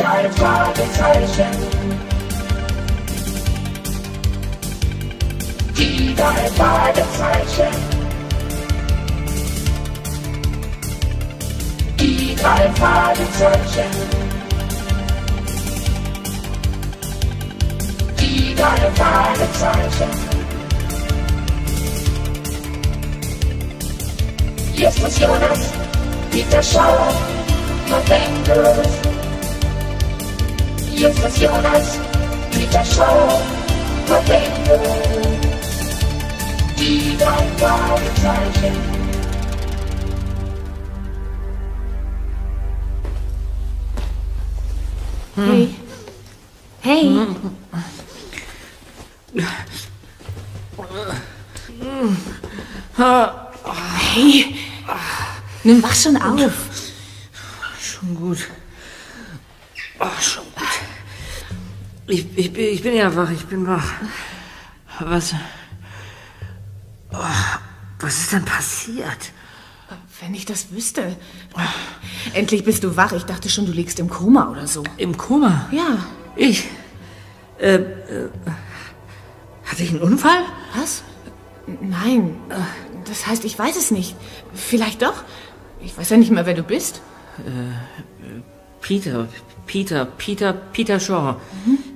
drei Fragezeichen. Die drei Fragezeichen. Die drei Fragezeichen. Die drei Fragezeichen. Justus Jonas, Peter Shaw und Bengals. Justus Jonas, Peter Shaw und Bengals. Die drei Fragezeichen. Hey. Hey. Hey. Nimm wach schon auf. Schon gut. Schon gut. Ich bin ja wach, ich bin wach. Was ist denn passiert? Wenn ich das wüsste. Endlich bist du wach. Ich dachte schon, du liegst im Koma oder so. Im Koma? Ja. Ich? Hatte ich einen Unfall? Was? Nein. Das heißt, ich weiß es nicht. Vielleicht doch. Ich weiß ja nicht mehr, wer du bist. Peter Shaw.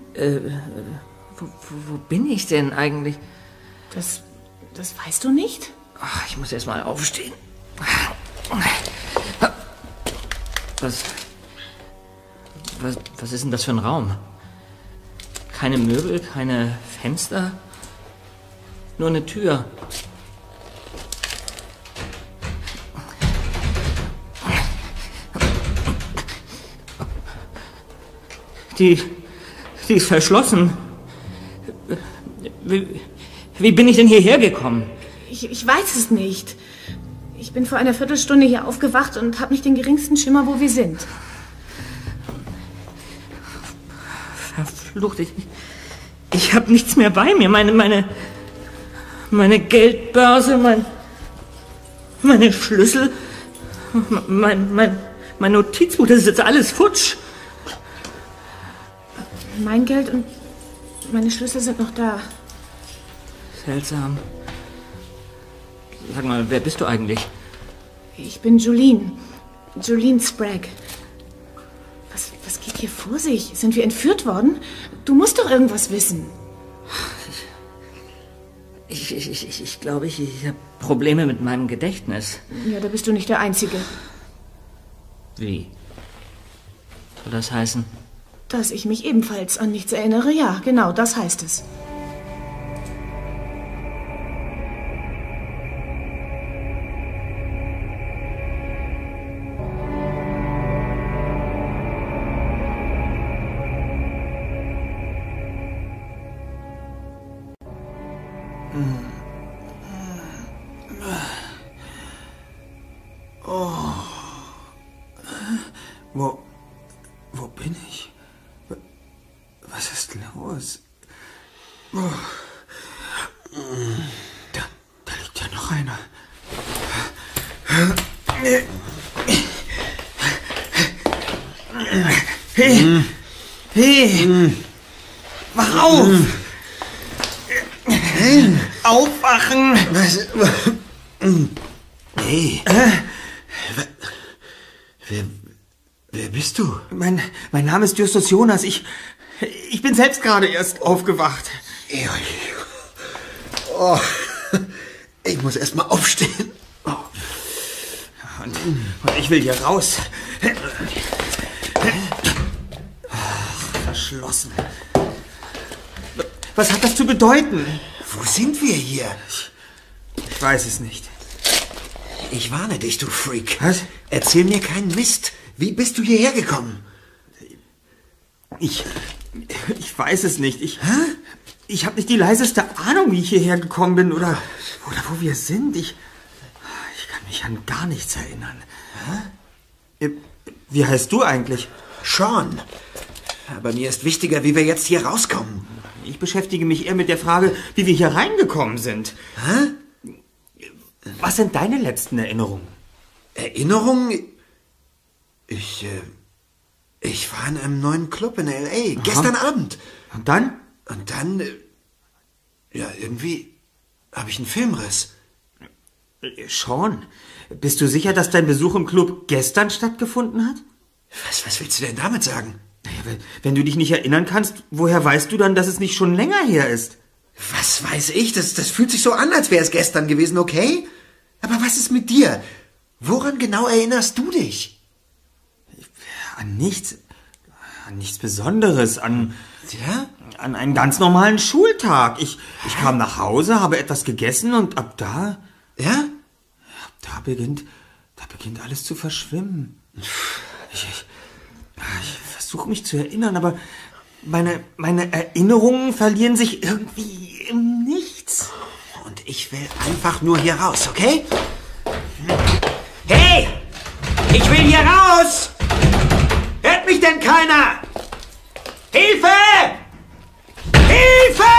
Wo bin ich denn eigentlich? Das weißt du nicht? Ach, ich muss erst mal aufstehen. Was ist denn das für ein Raum? Keine Möbel, keine Fenster, nur eine Tür. Die ist verschlossen. Wie bin ich denn hierher gekommen? Ich weiß es nicht. Ich bin vor einer Viertelstunde hier aufgewacht und habe nicht den geringsten Schimmer, wo wir sind. Verflucht, ich habe nichts mehr bei mir. Meine Geldbörse, meine Schlüssel, mein Notizbuch, das ist jetzt alles futsch. Mein Geld und meine Schlüssel sind noch da. Seltsam. Sag mal, wer bist du eigentlich? Ich bin Jolene. Jolene Sprague. Was geht hier vor sich? Sind wir entführt worden? Du musst doch irgendwas wissen. Ich glaube, ich habe Probleme mit meinem Gedächtnis. Ja, da bist du nicht der Einzige. Wie? Soll das heißen? Dass ich mich ebenfalls an nichts erinnere? Ja, genau, das heißt es. Wo bin ich? Was ist los? Da liegt ja noch einer. Hey! Wach auf! Aufwachen! Was? Hey! Wer bist du? Mein Name ist Justus Jonas. Ich bin selbst gerade erst aufgewacht. Oh, ich muss erst mal aufstehen. Oh. Und ich will hier raus. Verschlossen. Was hat das zu bedeuten? Wo sind wir hier? Ich weiß es nicht. Ich warne dich, du Freak. Was? Erzähl mir keinen Mist. Wie bist du hierher gekommen? Ich weiß es nicht. Ich habe nicht die leiseste Ahnung, wie ich hierher gekommen bin oder wo wir sind. Ich kann mich an gar nichts erinnern. Wie heißt du eigentlich? Sean. Aber mir ist wichtiger, wie wir jetzt hier rauskommen. Ich beschäftige mich eher mit der Frage, wie wir hier reingekommen sind. Was sind deine letzten Erinnerungen? Erinnerungen? Ich war in einem neuen Club in L.A. gestern Abend. Und dann? Und dann, ja, irgendwie habe ich einen Filmriss. Sean, bist du sicher, dass dein Besuch im Club gestern stattgefunden hat? Was willst du denn damit sagen? Naja, wenn du dich nicht erinnern kannst, woher weißt du dann, dass es nicht schon länger her ist? Was weiß ich? Das fühlt sich so an, als wäre es gestern gewesen, okay? Aber was ist mit dir? Woran genau erinnerst du dich? An nichts Besonderes, an einen ganz normalen Schultag. Ich kam nach Hause, habe etwas gegessen und ab da... Ja? Da beginnt alles zu verschwimmen. Ich versuche mich zu erinnern, aber meine Erinnerungen verlieren sich irgendwie im Nichts. Und ich will einfach nur hier raus, okay? Hey! Ich will hier raus! Hört mich denn keiner? Hilfe! Hilfe!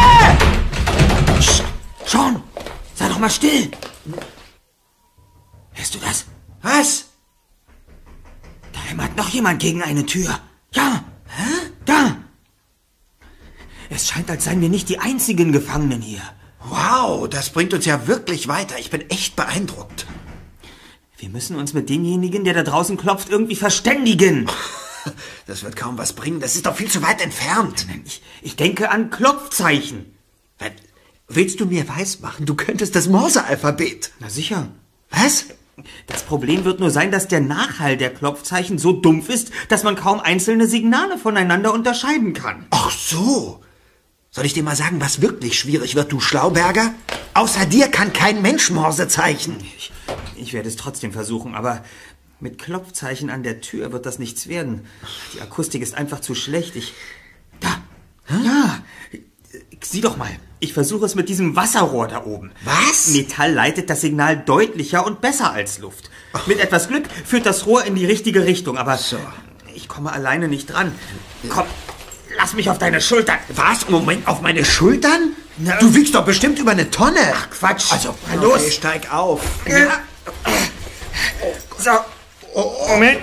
Sean, sei doch mal still. Hörst du das? Was? Da hämmert noch jemand gegen eine Tür. Ja. Hä? Da. Es scheint, als seien wir nicht die einzigen Gefangenen hier. Wow, das bringt uns ja wirklich weiter. Ich bin echt beeindruckt. Wir müssen uns mit demjenigen, der da draußen klopft, irgendwie verständigen. Das wird kaum was bringen. Das ist doch viel zu weit entfernt. Ich denke an Klopfzeichen. Willst du mir weismachen, du könntest das Morse-Alphabet? Na sicher. Was? Das Problem wird nur sein, dass der Nachhall der Klopfzeichen so dumpf ist, dass man kaum einzelne Signale voneinander unterscheiden kann. Ach so. Soll ich dir mal sagen, was wirklich schwierig wird, du Schlauberger? Außer dir kann kein Mensch Morse zeichnen. Ich werde es trotzdem versuchen, aber mit Klopfzeichen an der Tür wird das nichts werden. Die Akustik ist einfach zu schlecht. Da! Ja! Sieh doch mal. Ich versuche es mit diesem Wasserrohr da oben. Was? Metall leitet das Signal deutlicher und besser als Luft. Mit etwas Glück führt das Rohr in die richtige Richtung, aber ich komme alleine nicht dran. Komm, lass mich auf deine Schultern. Was? Moment, auf meine Schultern? Na, du wiegst doch bestimmt über eine Tonne. Ach, Quatsch. Also, los. Okay, steig auf. Ja. So, Moment.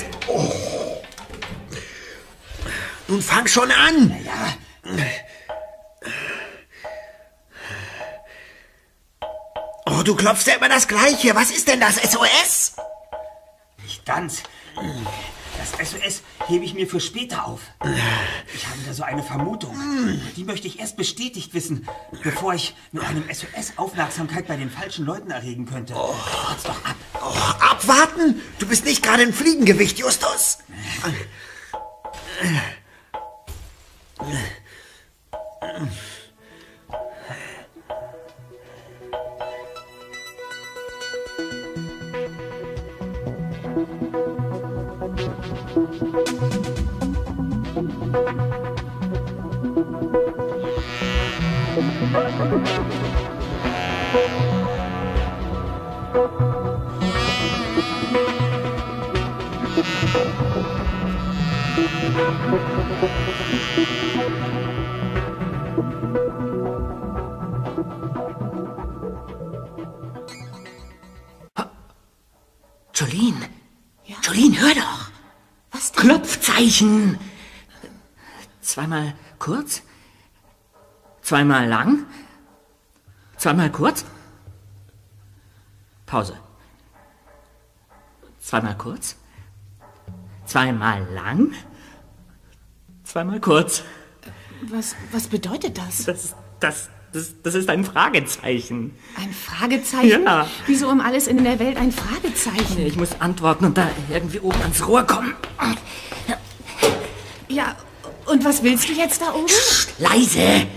Nun fang schon an. Ja. Oh, du klopfst ja immer das Gleiche. Was ist denn das, SOS? Nicht ganz. Das SOS hebe ich mir für später auf. Ich habe da so eine Vermutung. Die möchte ich erst bestätigt wissen, bevor ich mit einem SOS Aufmerksamkeit bei den falschen Leuten erregen könnte. Wart's doch ab. Oh, abwarten? Du bist nicht gerade im Fliegengewicht, Justus. Jolene. Ja? Jolene, hör doch. Was denn? Klopfzeichen. Zweimal kurz. Zweimal lang. Zweimal kurz. Pause. Zweimal kurz. Zweimal lang. Zweimal kurz. Was bedeutet das? Das ist ein Fragezeichen. Ein Fragezeichen? Ja. Wieso um alles in der Welt ein Fragezeichen? Ich muss antworten und da irgendwie oben ans Rohr kommen. Ja, und was willst du jetzt da oben? Psst, leise.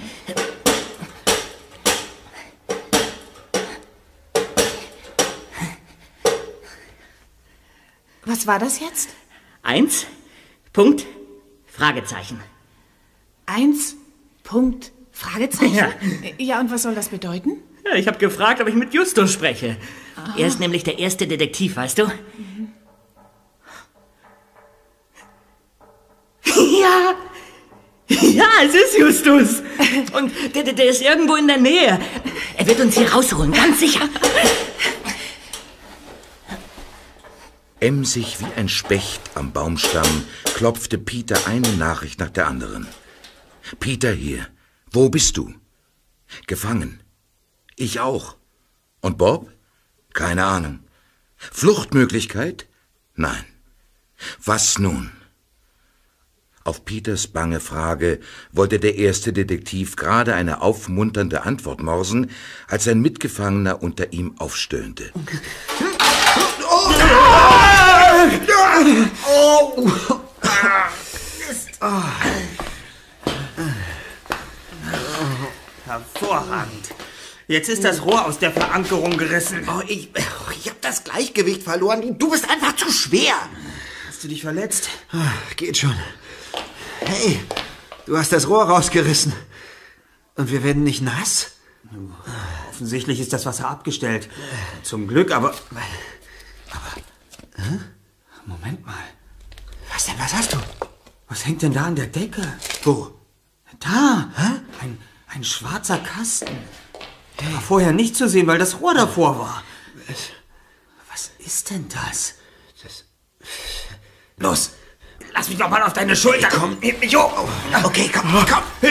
Was war das jetzt? 1. Punkt. Fragezeichen. 1. Punkt. Fragezeichen? Ja. Ja, und was soll das bedeuten? Ja, ich habe gefragt, ob ich mit Justus spreche. Er ist nämlich der erste Detektiv, weißt du? Ja. Ja, es ist Justus. Und der ist irgendwo in der Nähe. Er wird uns hier rausholen, ganz sicher. Emsig wie ein Specht am Baumstamm klopfte Peter eine Nachricht nach der anderen. Peter hier. Wo bist du? Gefangen. Ich auch. Und Bob? Keine Ahnung. Fluchtmöglichkeit? Nein. Was nun? Auf Peters bange Frage wollte der erste Detektiv gerade eine aufmunternde Antwort morsen, als ein Mitgefangener unter ihm aufstöhnte. Hervorragend. Jetzt ist das Rohr aus der Verankerung gerissen. Ich hab das Gleichgewicht verloren. Du bist einfach zu schwer. Hast du dich verletzt? Geht schon. Hey, du hast das Rohr rausgerissen. Und wir werden nicht nass? Offensichtlich ist das Wasser abgestellt. Zum Glück, aber... Moment mal. Was denn, was hast du? Was hängt denn da an der Decke? Wo? Da. Ein schwarzer Kasten. Der war vorher nicht zu sehen, weil das Rohr davor war. Was ist denn das? Los, lass mich doch mal auf deine Schulter. Komm, heb mich hoch. Okay, komm.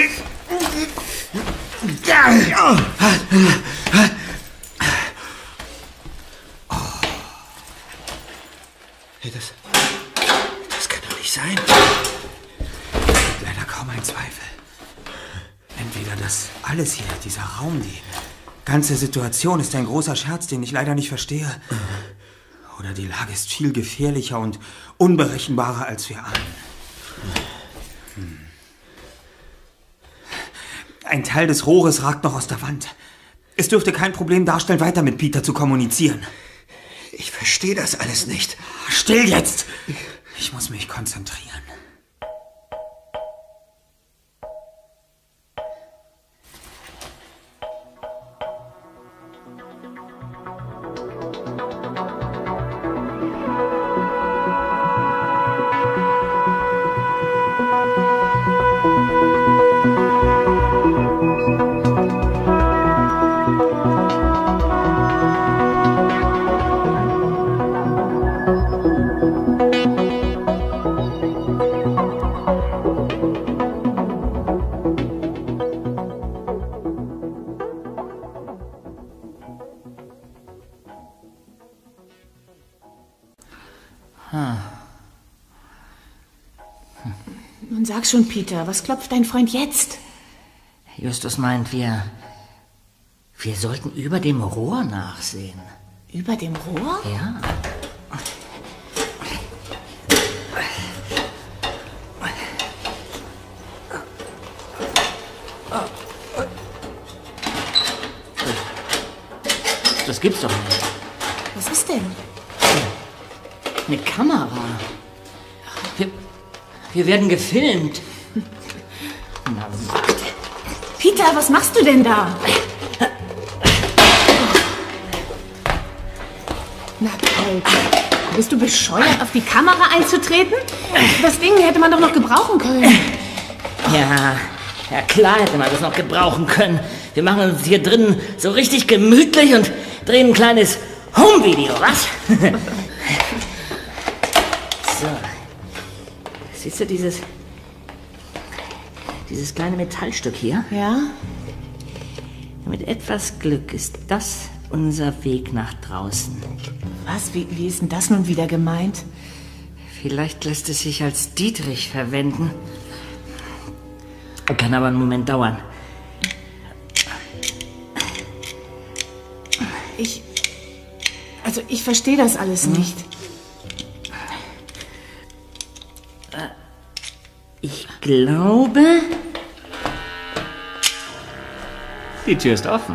Hey, das kann doch nicht sein. Leider kaum ein Zweifel. Entweder das alles hier, dieser Raum, die ganze Situation ist ein großer Scherz, den ich leider nicht verstehe. Oder die Lage ist viel gefährlicher und unberechenbarer, als wir ahnen. Ein Teil des Rohres ragt noch aus der Wand. Es dürfte kein Problem darstellen, weiter mit Peter zu kommunizieren. Ich verstehe das alles nicht. Still jetzt! Ich muss mich konzentrieren. Nun sag schon, Peter, was klopft dein Freund jetzt? Justus meint, wir sollten über dem Rohr nachsehen. Über dem Rohr? Ja. Das gibt's doch nicht. Was ist denn? Eine Kamera. Wir werden gefilmt. Na, Peter, was machst du denn da? Na toll. Bist du bescheuert, auf die Kamera einzutreten? Das Ding hätte man doch noch gebrauchen können. Ja klar hätte man das noch gebrauchen können. Wir machen uns hier drin so richtig gemütlich und drehen ein kleines Home-Video, was? So. Siehst du dieses kleine Metallstück hier? Ja? Mit etwas Glück ist das unser Weg nach draußen. Was? Wie ist denn das nun wieder gemeint? Vielleicht lässt es sich als Dietrich verwenden. Kann aber einen Moment dauern. Ich verstehe das alles nicht. Ich glaube, die Tür ist offen.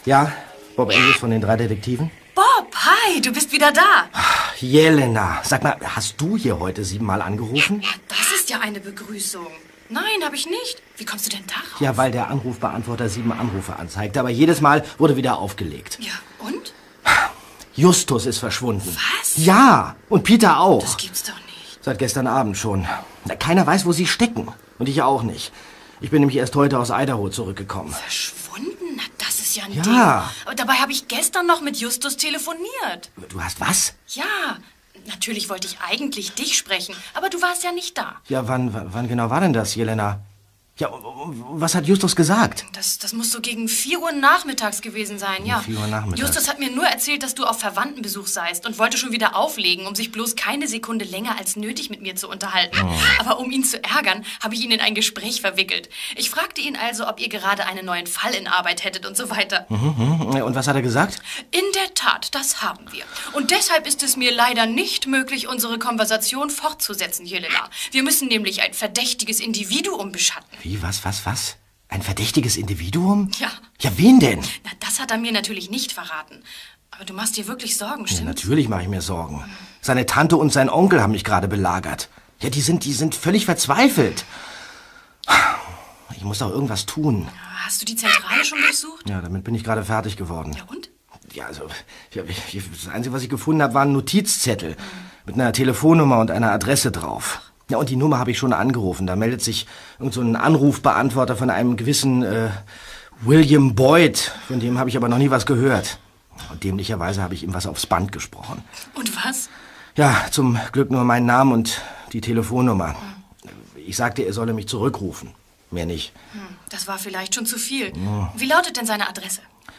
Ja, Bob Andrews von den 3 Detektiven. Bob, hi, du bist wieder da. Jelena, sag mal, hast du hier heute 7-mal angerufen? Ja, das ist ja eine Begrüßung. Nein, habe ich nicht. Wie kommst du denn darauf? Ja, weil der Anrufbeantworter 7 Anrufe anzeigte, aber jedes Mal wurde wieder aufgelegt. Ja, und? Justus ist verschwunden. Was? Ja, und Peter auch. Das gibt's doch nicht. Seit gestern Abend schon. Keiner weiß, wo sie stecken. Und ich auch nicht. Ich bin nämlich erst heute aus Idaho zurückgekommen. Verschwunden? Na, das ist ja ein Ja. Ding. Aber dabei habe ich gestern noch mit Justus telefoniert. Du hast was? Ja, natürlich wollte ich eigentlich dich sprechen, aber du warst ja nicht da. Ja, wann genau war denn das, Jelena? Ja, was hat Justus gesagt? Das muss so gegen 4 Uhr nachmittags gewesen sein, ja. 4 Uhr nachmittags. Justus hat mir nur erzählt, dass du auf Verwandtenbesuch seist und wollte schon wieder auflegen, um sich bloß keine Sekunde länger als nötig mit mir zu unterhalten. Oh. Aber um ihn zu ärgern, habe ich ihn in ein Gespräch verwickelt. Ich fragte ihn also, ob ihr gerade einen neuen Fall in Arbeit hättet und so weiter. Und was hat er gesagt? In der Tat, das haben wir. Und deshalb ist es mir leider nicht möglich, unsere Konversation fortzusetzen, Jelena. Wir müssen nämlich ein verdächtiges Individuum beschatten. Wie, was? Ein verdächtiges Individuum? Ja. Ja, wen denn? Na, das hat er mir natürlich nicht verraten. Aber du machst dir wirklich Sorgen, Ja, stimmt's? natürlich mache ich mir Sorgen. Seine Tante und sein Onkel haben mich gerade belagert. Ja, die sind völlig verzweifelt. Ich muss doch irgendwas tun. Hast du die Zentrale schon durchsucht? Ja, damit bin ich gerade fertig geworden. Ja, und? Ja, also, das Einzige, was ich gefunden habe, war ein Notizzettel mit einer Telefonnummer und einer Adresse drauf. Ja, und die Nummer habe ich schon angerufen. Da meldet sich irgend so ein Anrufbeantworter von einem gewissen William Boyd. Von dem habe ich aber noch nie was gehört. Und dämlicherweise habe ich ihm was aufs Band gesprochen. Und was? Ja, zum Glück nur meinen Namen und die Telefonnummer. Ich sagte, er solle mich zurückrufen. Mehr nicht. Das war vielleicht schon zu viel. Wie lautet denn seine Adresse?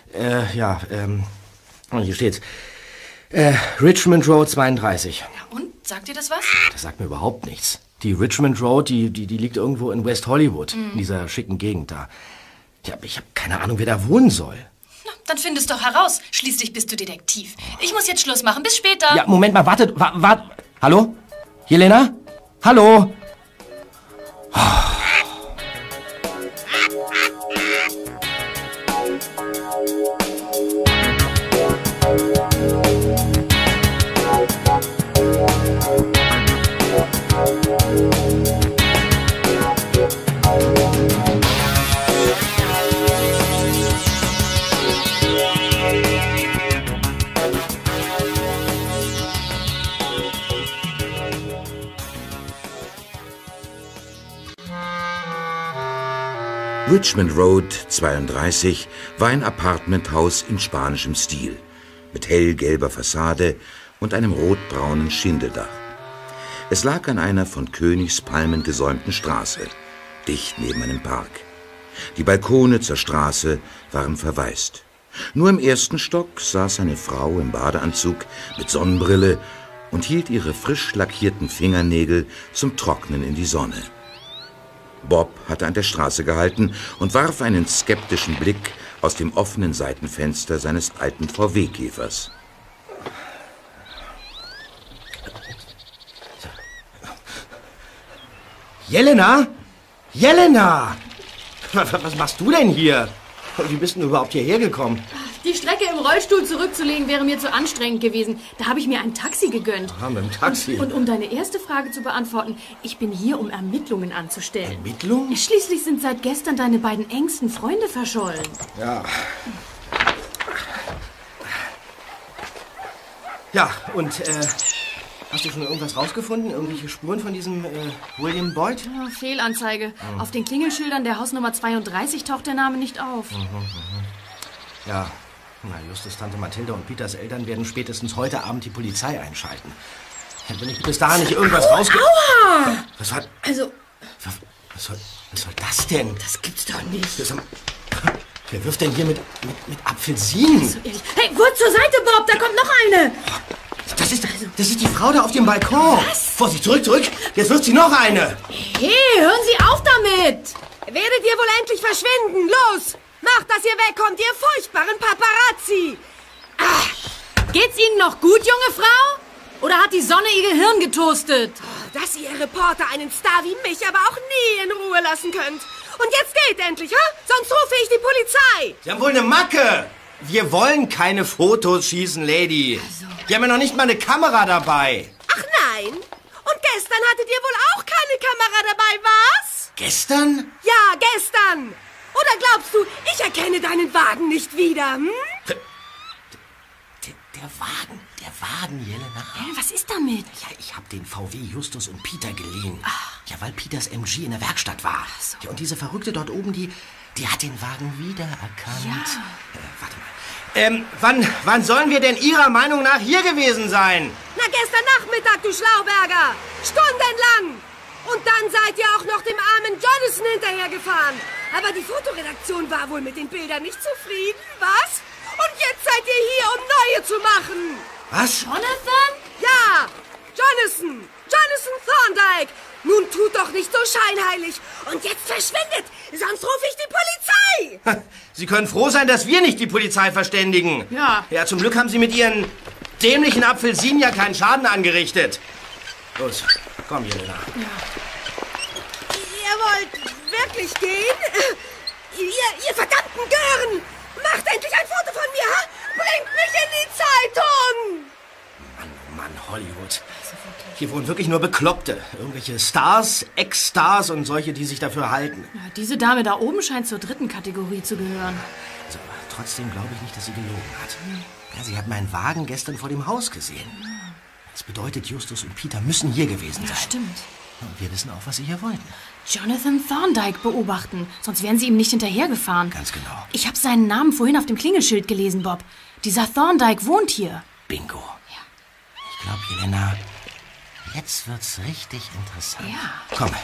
Hier steht's. Richmond Road 32. Ja, und? Sagt dir das was? Das sagt mir überhaupt nichts. Die Richmond Road, die liegt irgendwo in West Hollywood, in dieser schicken Gegend da. Ja, ich habe keine Ahnung, wer da wohnen soll. Na, dann findest doch heraus. Schließlich bist du Detektiv. Ich muss jetzt Schluss machen. Bis später. Ja, Moment mal, warte. Hallo? Jelena? Hallo? Richmond Road 32 war ein Appartementhaus in spanischem Stil, mit hellgelber Fassade und einem rotbraunen Schindeldach. Es lag an einer von Königspalmen gesäumten Straße, dicht neben einem Park. Die Balkone zur Straße waren verwaist. Nur im ersten Stock saß eine Frau im Badeanzug mit Sonnenbrille und hielt ihre frisch lackierten Fingernägel zum Trocknen in die Sonne. Bob hatte an der Straße gehalten und warf einen skeptischen Blick aus dem offenen Seitenfenster seines alten VW-Käfers. Jelena? Jelena! Was machst du denn hier? Wie bist du denn überhaupt hierher gekommen? Die Strecke im Rollstuhl zurückzulegen wäre mir zu anstrengend gewesen. Da habe ich mir ein Taxi gegönnt. Ah, mit dem Taxi. Und um deine erste Frage zu beantworten, ich bin hier, um Ermittlungen anzustellen. Ermittlungen? Schließlich sind seit gestern deine beiden engsten Freunde verschollen. Ja. Ja, und, hast du schon irgendwas rausgefunden? Irgendwelche Spuren von diesem, William Boyd? Ja, Fehlanzeige. Auf den Klingelschildern der Hausnummer 32 taucht der Name nicht auf. Ja. Na, Justus, Tante Mathilda und Peters Eltern werden spätestens heute Abend die Polizei einschalten. Wenn ich bis dahin nicht irgendwas Aua! Was hat... Also... Was soll das denn? Das gibt's doch nicht. Wer wirft denn hier mit Apfelsinen? So ehrlich. Hey, kurz zur Seite, Bob, da kommt noch eine. Das ist die Frau da auf dem Balkon. Was? Vorsicht, zurück. Jetzt wirft sie noch eine. Hey, hören Sie auf damit. Werdet ihr wohl endlich verschwinden? Los! Macht, dass ihr wegkommt, ihr furchtbaren Paparazzi! Geht's Ihnen noch gut, junge Frau? Oder hat die Sonne Ihr Gehirn getoastet? Dass ihr Reporter einen Star wie mich aber auch nie in Ruhe lassen könnt. Und jetzt geht endlich, ha? Sonst rufe ich die Polizei. Sie haben wohl eine Macke. Wir wollen keine Fotos schießen, Lady. Wir haben ja noch nicht mal eine Kamera dabei. Ach nein. Und gestern hattet ihr wohl auch keine Kamera dabei, was? Gestern? Ja, gestern. Oder glaubst du, ich erkenne deinen Wagen nicht wieder, hm? Der Wagen, Jelena. Was ist damit? Ja, ich habe den VW Justus und Peter geliehen. Ja, weil Peters MG in der Werkstatt war. So. Ja, und diese Verrückte dort oben, die hat den Wagen wiedererkannt. Ja. Warte mal. Wann sollen wir denn Ihrer Meinung nach hier gewesen sein? Na, gestern Nachmittag, du Schlauberger. Stundenlang. Und dann seid ihr auch noch dem armen Jonathan hinterhergefahren. Aber die Fotoredaktion war wohl mit den Bildern nicht zufrieden, was? Und jetzt seid ihr hier, um neue zu machen. Was? Jonathan? Ja, Jonathan Thorndyke. Nun tut doch nicht so scheinheilig. Und jetzt verschwindet, sonst rufe ich die Polizei. Sie können froh sein, dass wir nicht die Polizei verständigen. Ja. Ja, zum Glück haben Sie mit Ihren dämlichen Apfelsinen ja keinen Schaden angerichtet. Los, komm, Jelena. Ja. Ihr wollt wirklich gehen? Ihr verdammten Gören! Macht endlich ein Foto von mir, ha? Bringt mich in die Zeitung! Mann, Hollywood. Hier wohnen wirklich nur Bekloppte. Irgendwelche Stars, Ex-Stars und solche, die sich dafür halten. Ja, diese Dame da oben scheint zur 3. Kategorie zu gehören. Also, trotzdem glaube ich nicht, dass sie gelogen hat. Ja, sie hat meinen Wagen gestern vor dem Haus gesehen. Das bedeutet, Justus und Peter müssen hier gewesen sein. Ja, stimmt. Und wir wissen auch, was sie hier wollten. Jonathan Thorndyke beobachten, sonst wären sie ihm nicht hinterhergefahren. Ganz genau. Ich habe seinen Namen vorhin auf dem Klingelschild gelesen, Bob. Dieser Thorndyke wohnt hier. Bingo. Ja. Ich glaube, Jelena, jetzt wird's richtig interessant. Ja. Komm.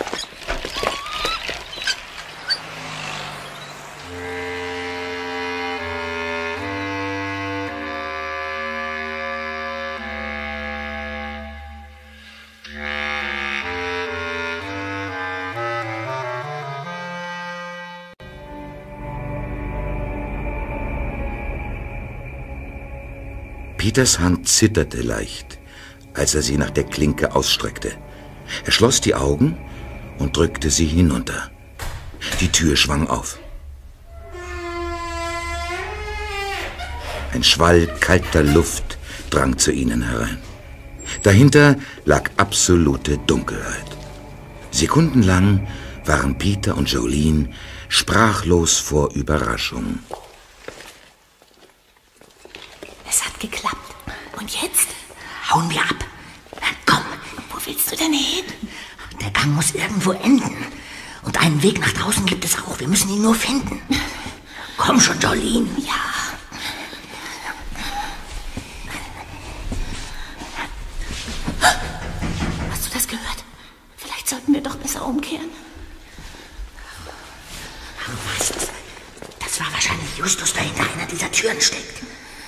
Peters Hand zitterte leicht, als er sie nach der Klinke ausstreckte. Er schloss die Augen und drückte sie hinunter. Die Tür schwang auf. Ein Schwall kalter Luft drang zu ihnen herein. Dahinter lag absolute Dunkelheit. Sekundenlang waren Peter und Jolene sprachlos vor Überraschung. Es hat geklappt. Und jetzt hauen wir ab. Komm, wo willst du denn hin? Der Gang muss irgendwo enden. Und einen Weg nach draußen gibt es auch. Wir müssen ihn nur finden. Komm schon, Jolene. Ja. Hast du das gehört? Vielleicht sollten wir doch besser umkehren. Was? Das war wahrscheinlich Justus, der hinter einer dieser Türen steckt.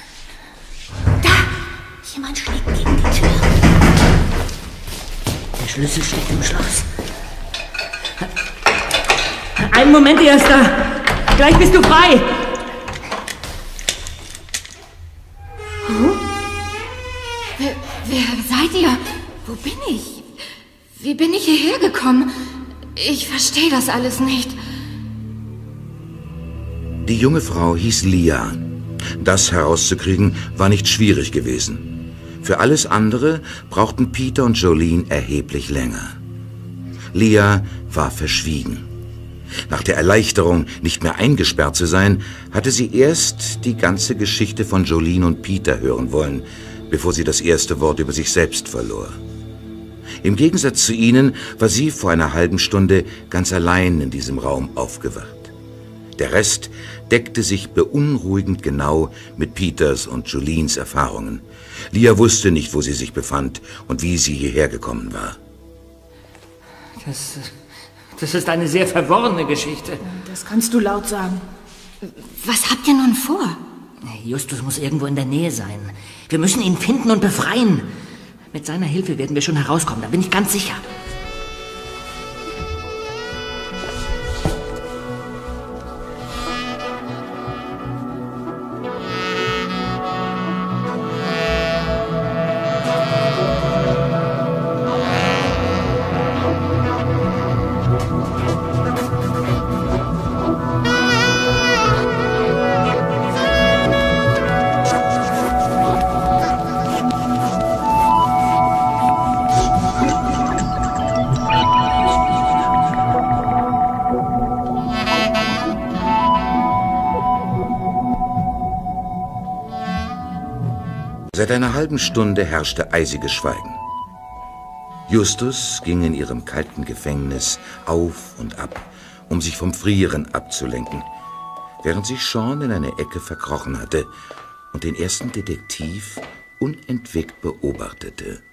Jemand schlägt gegen die Tür. Der Schlüssel steckt im Schloss. Einen Moment, Erster. Gleich bist du frei. Wer seid ihr? Wo bin ich? Wie bin ich hierher gekommen? Ich verstehe das alles nicht. Die junge Frau hieß Lia. Das herauszukriegen war nicht schwierig gewesen. Für alles andere brauchten Peter und Jolene erheblich länger. Lia war verschwiegen. Nach der Erleichterung, nicht mehr eingesperrt zu sein, hatte sie erst die ganze Geschichte von Jolene und Peter hören wollen, bevor sie das erste Wort über sich selbst verlor. Im Gegensatz zu ihnen war sie vor einer halben Stunde ganz allein in diesem Raum aufgewacht. Der Rest deckte sich beunruhigend genau mit Peters und Jolenes Erfahrungen. Lia wusste nicht, wo sie sich befand und wie sie hierher gekommen war. Das ist eine sehr verworrene Geschichte. Das kannst du laut sagen. Was habt ihr nun vor? Justus muss irgendwo in der Nähe sein. Wir müssen ihn finden und befreien. Mit seiner Hilfe werden wir schon herauskommen, da bin ich ganz sicher. Seit einer halben Stunde herrschte eisiges Schweigen. Justus ging in ihrem kalten Gefängnis auf und ab, um sich vom Frieren abzulenken, während sich Sean in eine Ecke verkrochen hatte und den ersten Detektiv unentwegt beobachtete.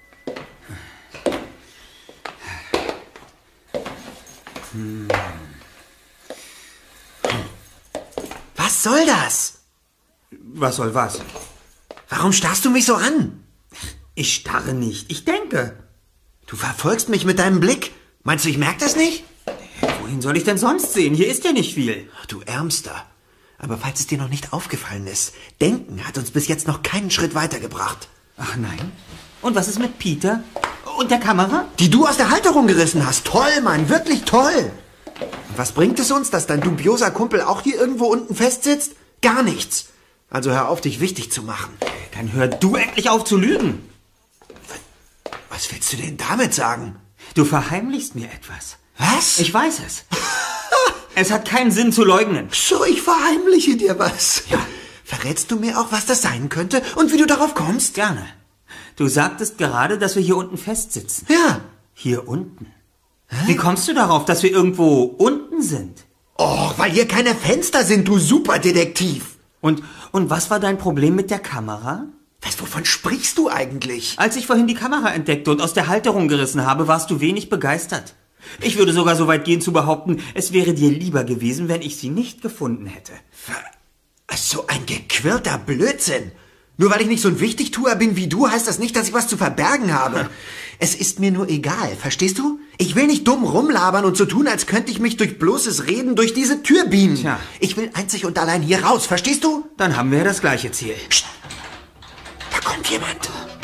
Was soll das? Was soll was? Warum starrst du mich so an? Ich starre nicht, ich denke. Du verfolgst mich mit deinem Blick. Meinst du, ich merke das nicht? Wohin soll ich denn sonst sehen? Hier ist ja nicht viel. Du Ärmster. Aber falls es dir noch nicht aufgefallen ist, Denken hat uns bis jetzt noch keinen Schritt weitergebracht. Ach nein? Und was ist mit Peter? Und der Kamera? Die du aus der Halterung gerissen hast. Toll, Mann, wirklich toll. Und was bringt es uns, dass dein dubioser Kumpel auch hier irgendwo unten festsitzt? Gar nichts. Also hör auf, dich wichtig zu machen. Dann hör du endlich auf zu lügen. Was willst du denn damit sagen? Du verheimlichst mir etwas. Was? Ich weiß es. Es hat keinen Sinn zu leugnen. So, ich verheimliche dir was. Ja. Verrätst du mir auch, was das sein könnte und wie du darauf kommst? Gerne. Du sagtest gerade, dass wir hier unten festsitzen. Ja. Hier unten? Wie kommst du darauf, dass wir irgendwo unten sind? Oh, weil hier keine Fenster sind, du Superdetektiv. Und was war dein Problem mit der Kamera? Wovon sprichst du eigentlich? Als ich vorhin die Kamera entdeckte und aus der Halterung gerissen habe, warst du wenig begeistert. Ich würde sogar so weit gehen zu behaupten, es wäre dir lieber gewesen, wenn ich sie nicht gefunden hätte. So ein gequirlter Blödsinn. Nur weil ich nicht so ein Wichtigtuer bin wie du, heißt das nicht, dass ich was zu verbergen habe. Es ist mir nur egal, verstehst du? Ich will nicht dumm rumlabern und so tun, als könnte ich mich durch bloßes Reden durch diese Tür beamen. Tja. Ich will einzig und allein hier raus, verstehst du? Dann haben wir ja das gleiche Ziel. Psst. Da kommt jemand.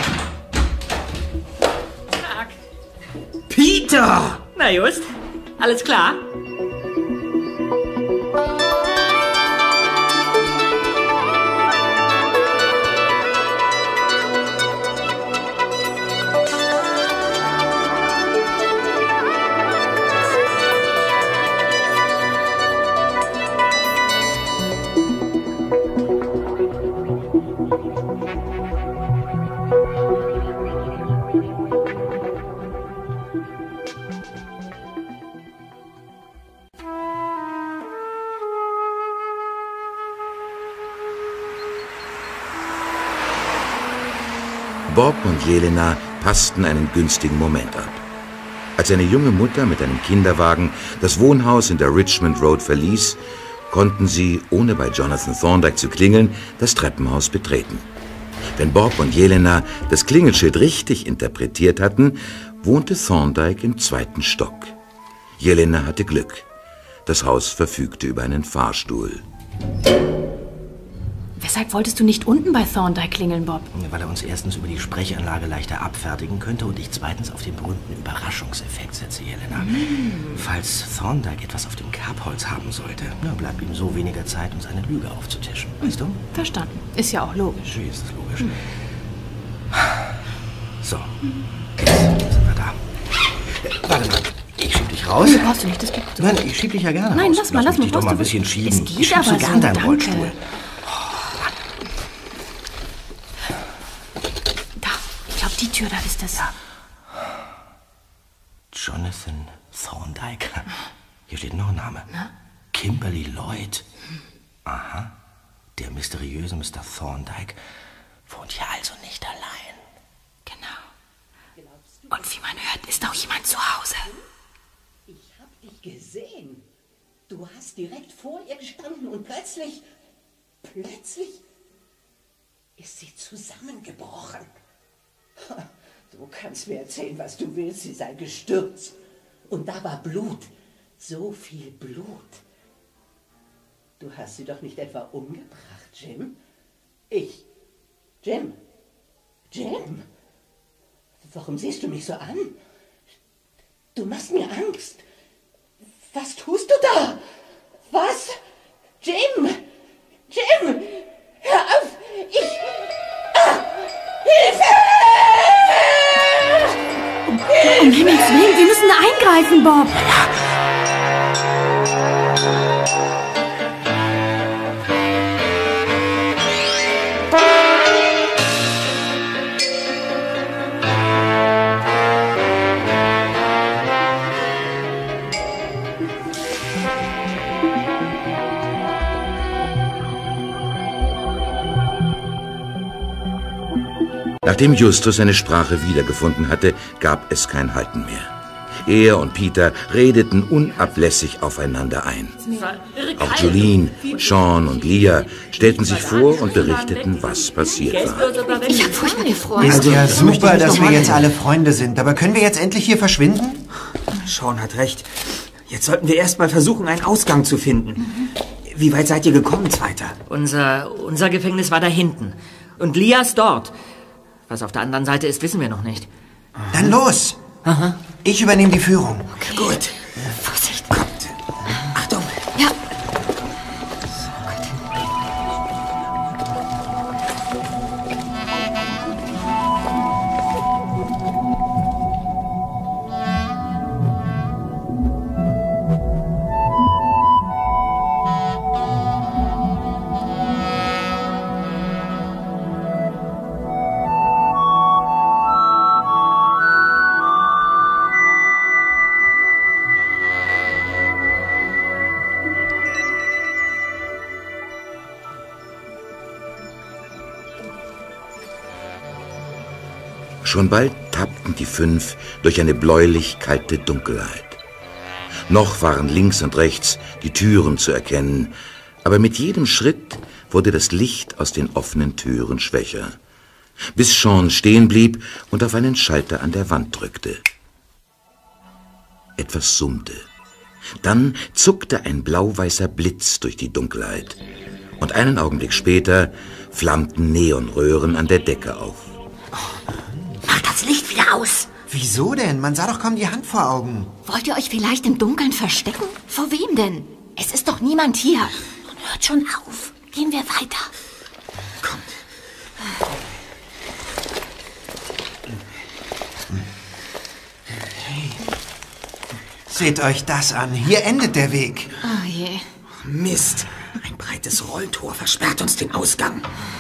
Tag. Peter! Na just, alles klar? Bob und Jelena passten einen günstigen Moment ab. Als eine junge Mutter mit einem Kinderwagen das Wohnhaus in der Richmond Road verließ, konnten sie, ohne bei Jonathan Thorndyke zu klingeln, das Treppenhaus betreten. Wenn Bob und Jelena das Klingelschild richtig interpretiert hatten, wohnte Thorndyke im 2. Stock. Jelena hatte Glück. Das Haus verfügte über einen Fahrstuhl. Weshalb wolltest du nicht unten bei Thorndyke klingeln, Bob? Weil er uns erstens über die Sprechanlage leichter abfertigen könnte und ich zweitens auf den berühmten Überraschungseffekt setze, Jelena. Falls Thorndyke etwas auf dem Kerbholz haben sollte, bleibt ihm so weniger Zeit, uns eine Lüge aufzutischen. Weißt du? Verstanden. Ist ja auch logisch. Wie ist das logisch? So, jetzt sind wir da. Warte mal, ich schieb dich raus. Nee, brauchst du nicht, das geht. Nein, ich schieb dich ja gerne Nein, raus. lass mal, mich doch mal ein bisschen schieben. Es geht ich schieb aber so gern so, deinen danke. Rollstuhl. Die Tür, da ist es. Ja. Jonathan Thorndyke. Hier steht noch ein Name. Na? Kimberly Lloyd. Aha. Der mysteriöse Mr. Thorndyke wohnt hier also nicht allein. Genau. Und wie man hört, ist auch jemand zu Hause. Ich hab dich gesehen. Du hast direkt vor ihr gestanden und plötzlich ist sie zusammengebrochen. Du kannst mir erzählen, was du willst, sie sei gestürzt. Und da war Blut, so viel Blut. Du hast sie doch nicht etwa umgebracht, Jim? Jim? Warum siehst du mich so an? Du machst mir Angst. Was tust du da? Was? Jim! Hör auf! Hilfe! Um Himmels Willen, wir müssen eingreifen, Bob. Nachdem Justus seine Sprache wiedergefunden hatte, gab es kein Halten mehr. Er und Peter redeten unablässig aufeinander ein. Auch Jolene, Sean und Lia stellten sich vor und berichteten, was passiert war. Ich hab furchtbar gefreut. Ist ja super, dass wir jetzt alle Freunde sind. Aber können wir jetzt endlich hier verschwinden? Sean hat recht. Jetzt sollten wir erst mal versuchen, einen Ausgang zu finden. Wie weit seid ihr gekommen, Zweiter? Unser Gefängnis war da hinten. Und Lias dort. Was auf der anderen Seite ist, wissen wir noch nicht. Dann los! Aha. Ich übernehme die Führung. Okay. Gut. Vorsicht. Kommt. Achtung. Ja. Schon bald tappten die 5 durch eine bläulich-kalte Dunkelheit. Noch waren links und rechts die Türen zu erkennen, aber mit jedem Schritt wurde das Licht aus den offenen Türen schwächer, bis Sean stehen blieb und auf einen Schalter an der Wand drückte. Etwas summte. Dann zuckte ein blau-weißer Blitz durch die Dunkelheit, und einen Augenblick später flammten Neonröhren an der Decke auf. Mach das Licht wieder aus. Wieso denn? Man sah doch kaum die Hand vor Augen. Wollt ihr euch vielleicht im Dunkeln verstecken? Vor wem denn? Es ist doch niemand hier. Nun hört schon auf. Gehen wir weiter. Kommt. Seht euch das an. Hier endet der Weg. Oh je. Mist. Ein breites Rolltor versperrt uns den Ausgang.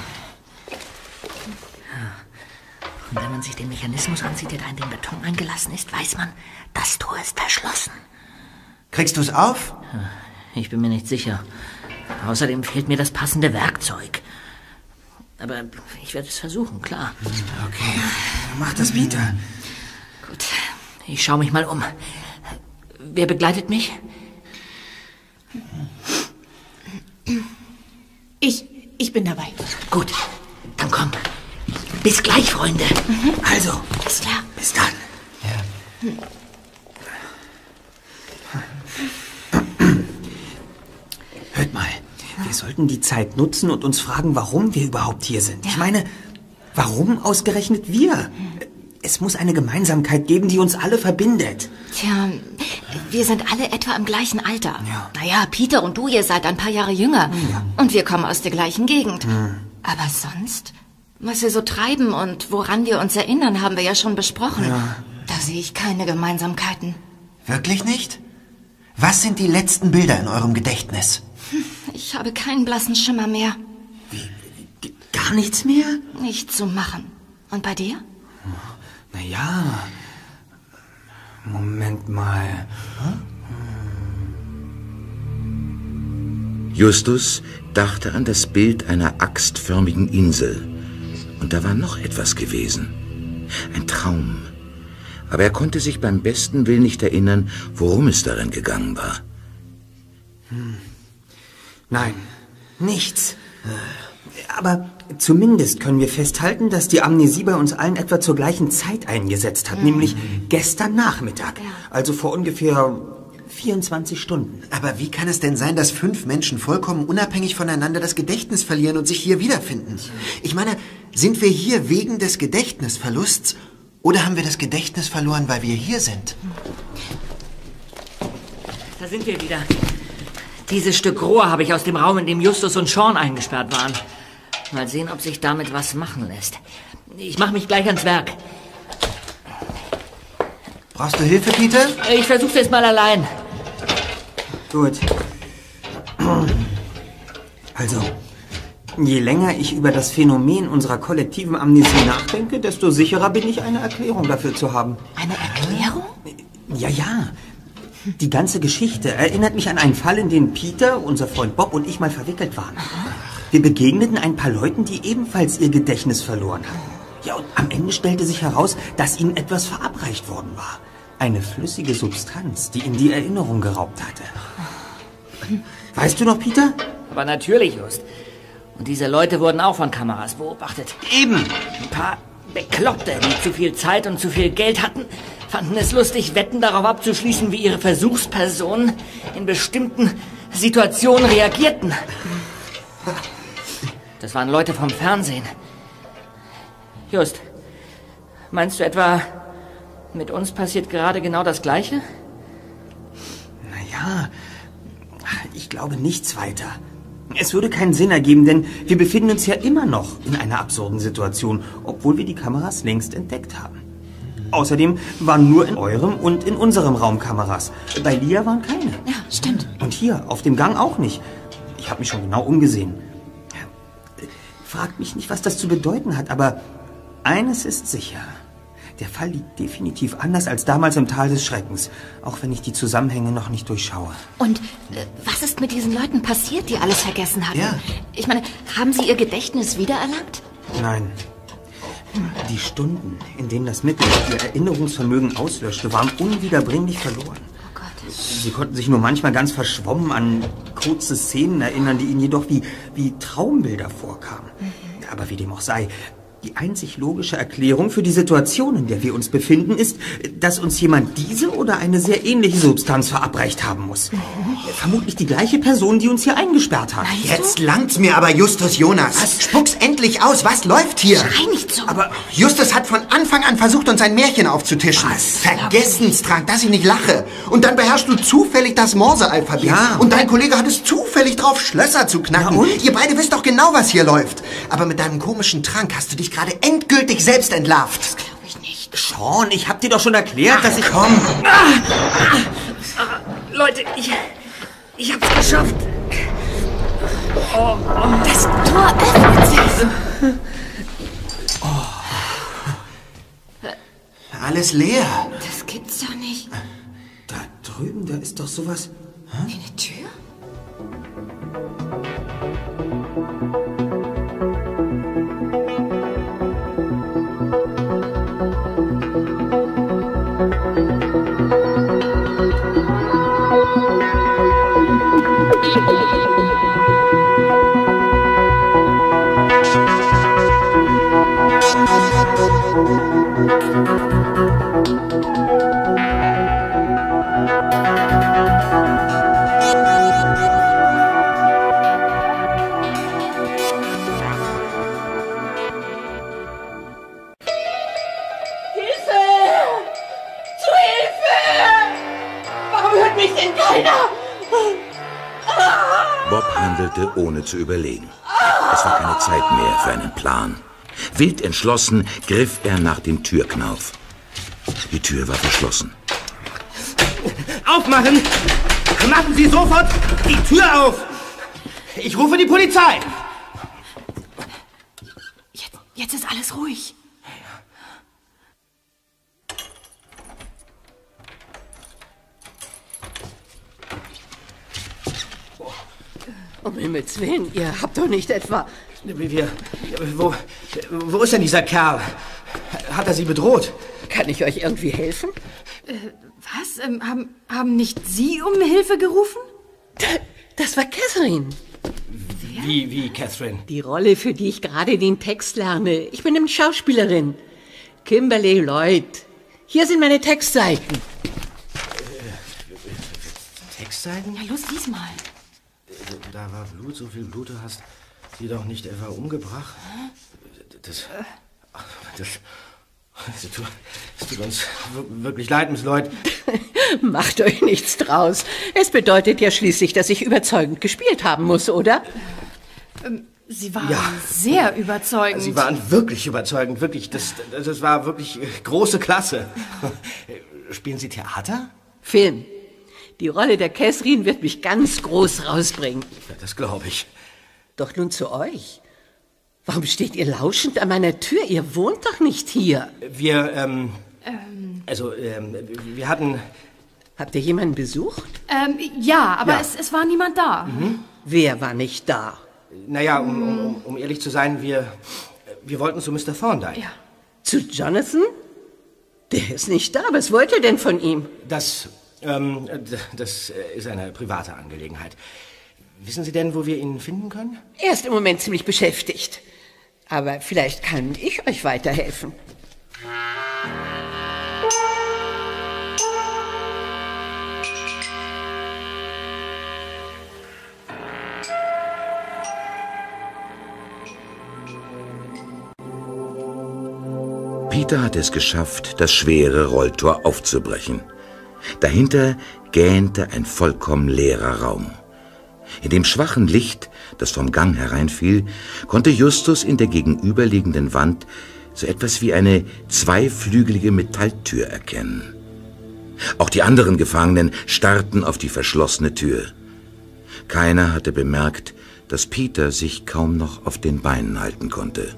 Und wenn man sich den Mechanismus ansieht, der da in den Beton eingelassen ist, weiß man, das Tor ist verschlossen. Kriegst du's auf? Ich bin mir nicht sicher. Außerdem fehlt mir das passende Werkzeug. Aber ich werde es versuchen, klar. Okay, mach das, Peter. Gut, ich schaue mich mal um. Wer begleitet mich? Ich bin dabei. Gut, dann komm. Bis gleich, Freunde. Also, Ist klar. bis dann. Hört mal, wir sollten die Zeit nutzen und uns fragen, warum wir überhaupt hier sind. Ich meine, warum ausgerechnet wir? Es muss eine Gemeinsamkeit geben, die uns alle verbindet. Tja, wir sind alle etwa im gleichen Alter. Ja. Naja, Peter und du, ihr seid ein paar Jahre jünger. Ja. Und wir kommen aus der gleichen Gegend. Aber sonst, was wir so treiben und woran wir uns erinnern, haben wir ja schon besprochen. Ja. Da sehe ich keine Gemeinsamkeiten. Wirklich nicht? Was sind die letzten Bilder in eurem Gedächtnis? Ich habe keinen blassen Schimmer mehr. Gar nichts mehr? Nichts zu machen. Und bei dir? Naja, Moment mal. Justus dachte an das Bild einer axtförmigen Insel. Und da war noch etwas gewesen. Ein Traum. Aber er konnte sich beim besten Willen nicht erinnern, worum es darin gegangen war. Nein, nichts. Aber zumindest können wir festhalten, dass die Amnesie bei uns allen etwa zur gleichen Zeit eingesetzt hat, nämlich gestern Nachmittag, also vor ungefähr 24 Stunden. Aber wie kann es denn sein, dass 5 Menschen vollkommen unabhängig voneinander das Gedächtnis verlieren und sich hier wiederfinden? Ich meine, sind wir hier wegen des Gedächtnisverlusts oder haben wir das Gedächtnis verloren, weil wir hier sind? Da sind wir wieder. Dieses Stück Rohr habe ich aus dem Raum, in dem Justus und Sean eingesperrt waren. Mal sehen, ob sich damit was machen lässt. Ich mache mich gleich ans Werk. Brauchst du Hilfe, Peter? Ich versuche es mal allein. Gut. Also, je länger ich über das Phänomen unserer kollektiven Amnesie nachdenke, desto sicherer bin ich, eine Erklärung dafür zu haben. Eine Erklärung? Ja. Die ganze Geschichte erinnert mich an einen Fall, in den Peter, unser Freund Bob und ich mal verwickelt waren. Wir begegneten ein paar Leuten, die ebenfalls ihr Gedächtnis verloren haben. Ja, und am Ende stellte sich heraus, dass ihnen etwas verabreicht worden war. Eine flüssige Substanz, die ihnen die Erinnerung geraubt hatte. Weißt du noch, Peter? Aber natürlich, Just. Und diese Leute wurden auch von Kameras beobachtet. Eben. Ein paar Bekloppte, die zu viel Zeit und zu viel Geld hatten, fanden es lustig, Wetten darauf abzuschließen, wie ihre Versuchspersonen in bestimmten Situationen reagierten. Das waren Leute vom Fernsehen. Just, meinst du etwa, mit uns passiert gerade genau das Gleiche? Naja, ich glaube nichts weiter. Es würde keinen Sinn ergeben, denn wir befinden uns ja immer noch in einer absurden Situation, obwohl wir die Kameras längst entdeckt haben. Außerdem waren nur in eurem und in unserem Raum Kameras. Bei Lia waren keine. Ja, stimmt. Und hier, auf dem Gang auch nicht. Ich habe mich schon genau umgesehen. Fragt mich nicht, was das zu bedeuten hat, aber eines ist sicher. Der Fall liegt definitiv anders als damals im Tal des Schreckens, auch wenn ich die Zusammenhänge noch nicht durchschaue. Und was ist mit diesen Leuten passiert, die alles vergessen hatten? Ja. Ich meine, haben sie ihr Gedächtnis wiedererlangt? Nein. Die Stunden, in denen das Mittel ihr Erinnerungsvermögen auslöschte, waren unwiederbringlich verloren. Oh Gott. Sie konnten sich nur manchmal ganz verschwommen an kurze Szenen erinnern, die ihnen jedoch wie Traumbilder vorkamen. Aber wie dem auch sei, die einzig logische Erklärung für die Situation, in der wir uns befinden, ist, dass uns jemand diese oder eine sehr ähnliche Substanz verabreicht haben muss. Vermutlich die gleiche Person, die uns hier eingesperrt hat. Jetzt langt's mir aber, Justus Jonas. Was? Spuck's endlich aus. Was läuft hier? Schrei nicht so. Aber Justus hat von Anfang an versucht, uns ein Märchen aufzutischen. Was? Vergessenstrank, dass ich nicht lache. Und dann beherrschst du zufällig das Morse-Alphabet. Ja. Und dein Kollege hat es zufällig drauf, Schlösser zu knacken. Ja, und? Ihr beide wisst doch genau, was hier läuft. Aber mit deinem komischen Trank hast du dich gerade endgültig selbst entlarvt. Das glaube ich nicht. Sean, ich hab dir doch schon erklärt, dass ich... Komm. Leute, ich hab's geschafft. Das Tor öffnet sich. Alles leer. Das gibt's doch nicht. Da drüben, da ist doch sowas... Wie eine Tür? Bob handelte, ohne zu überlegen. Es war keine Zeit mehr für einen Plan. Wild entschlossen griff er nach dem Türknauf. Die Tür war verschlossen. Aufmachen! Machen Sie sofort die Tür auf! Ich rufe die Polizei! Jetzt ist alles ruhig. Um Himmels Willen, ihr habt doch nicht etwa... Wo ist denn dieser Kerl? Hat er Sie bedroht? Kann ich euch irgendwie helfen? Was? Haben nicht Sie um Hilfe gerufen? Das war Catherine. Wie, Catherine? Die Rolle, für die ich gerade den Text lerne. Ich bin nämlich Schauspielerin. Kimberly Lloyd. Hier sind meine Textseiten. Textseiten? Ja, los, lies mal. Da war Blut, so viel Blut, du hast sie doch nicht etwa umgebracht. Das tut uns wirklich leid, Miss Lloyd. Macht euch nichts draus. Es bedeutet ja schließlich, dass ich überzeugend gespielt haben muss, oder? Sie waren sehr überzeugend. Sie waren wirklich überzeugend, wirklich. Das war wirklich große Klasse. Spielen Sie Theater? Film. Die Rolle der Catherine wird mich ganz groß rausbringen. Ja, das glaube ich. Doch nun zu euch. Warum steht ihr lauschend an meiner Tür? Ihr wohnt doch nicht hier. Wir hatten... Habt ihr jemanden besucht? Ja, aber es war niemand da. Mhm. Wer war nicht da? Naja, um ehrlich zu sein, wir wollten zu Mr. Thorndyke. Ja. Zu Jonathan? Der ist nicht da. Was wollt ihr denn von ihm? Das ist eine private Angelegenheit. Wissen Sie denn, wo wir ihn finden können? Er ist im Moment ziemlich beschäftigt. Aber vielleicht kann ich euch weiterhelfen. Peter hatte es geschafft, das schwere Rolltor aufzubrechen. Dahinter gähnte ein vollkommen leerer Raum. In dem schwachen Licht, das vom Gang hereinfiel, konnte Justus in der gegenüberliegenden Wand so etwas wie eine zweiflügelige Metalltür erkennen. Auch die anderen Gefangenen starrten auf die verschlossene Tür. Keiner hatte bemerkt, dass Peter sich kaum noch auf den Beinen halten konnte.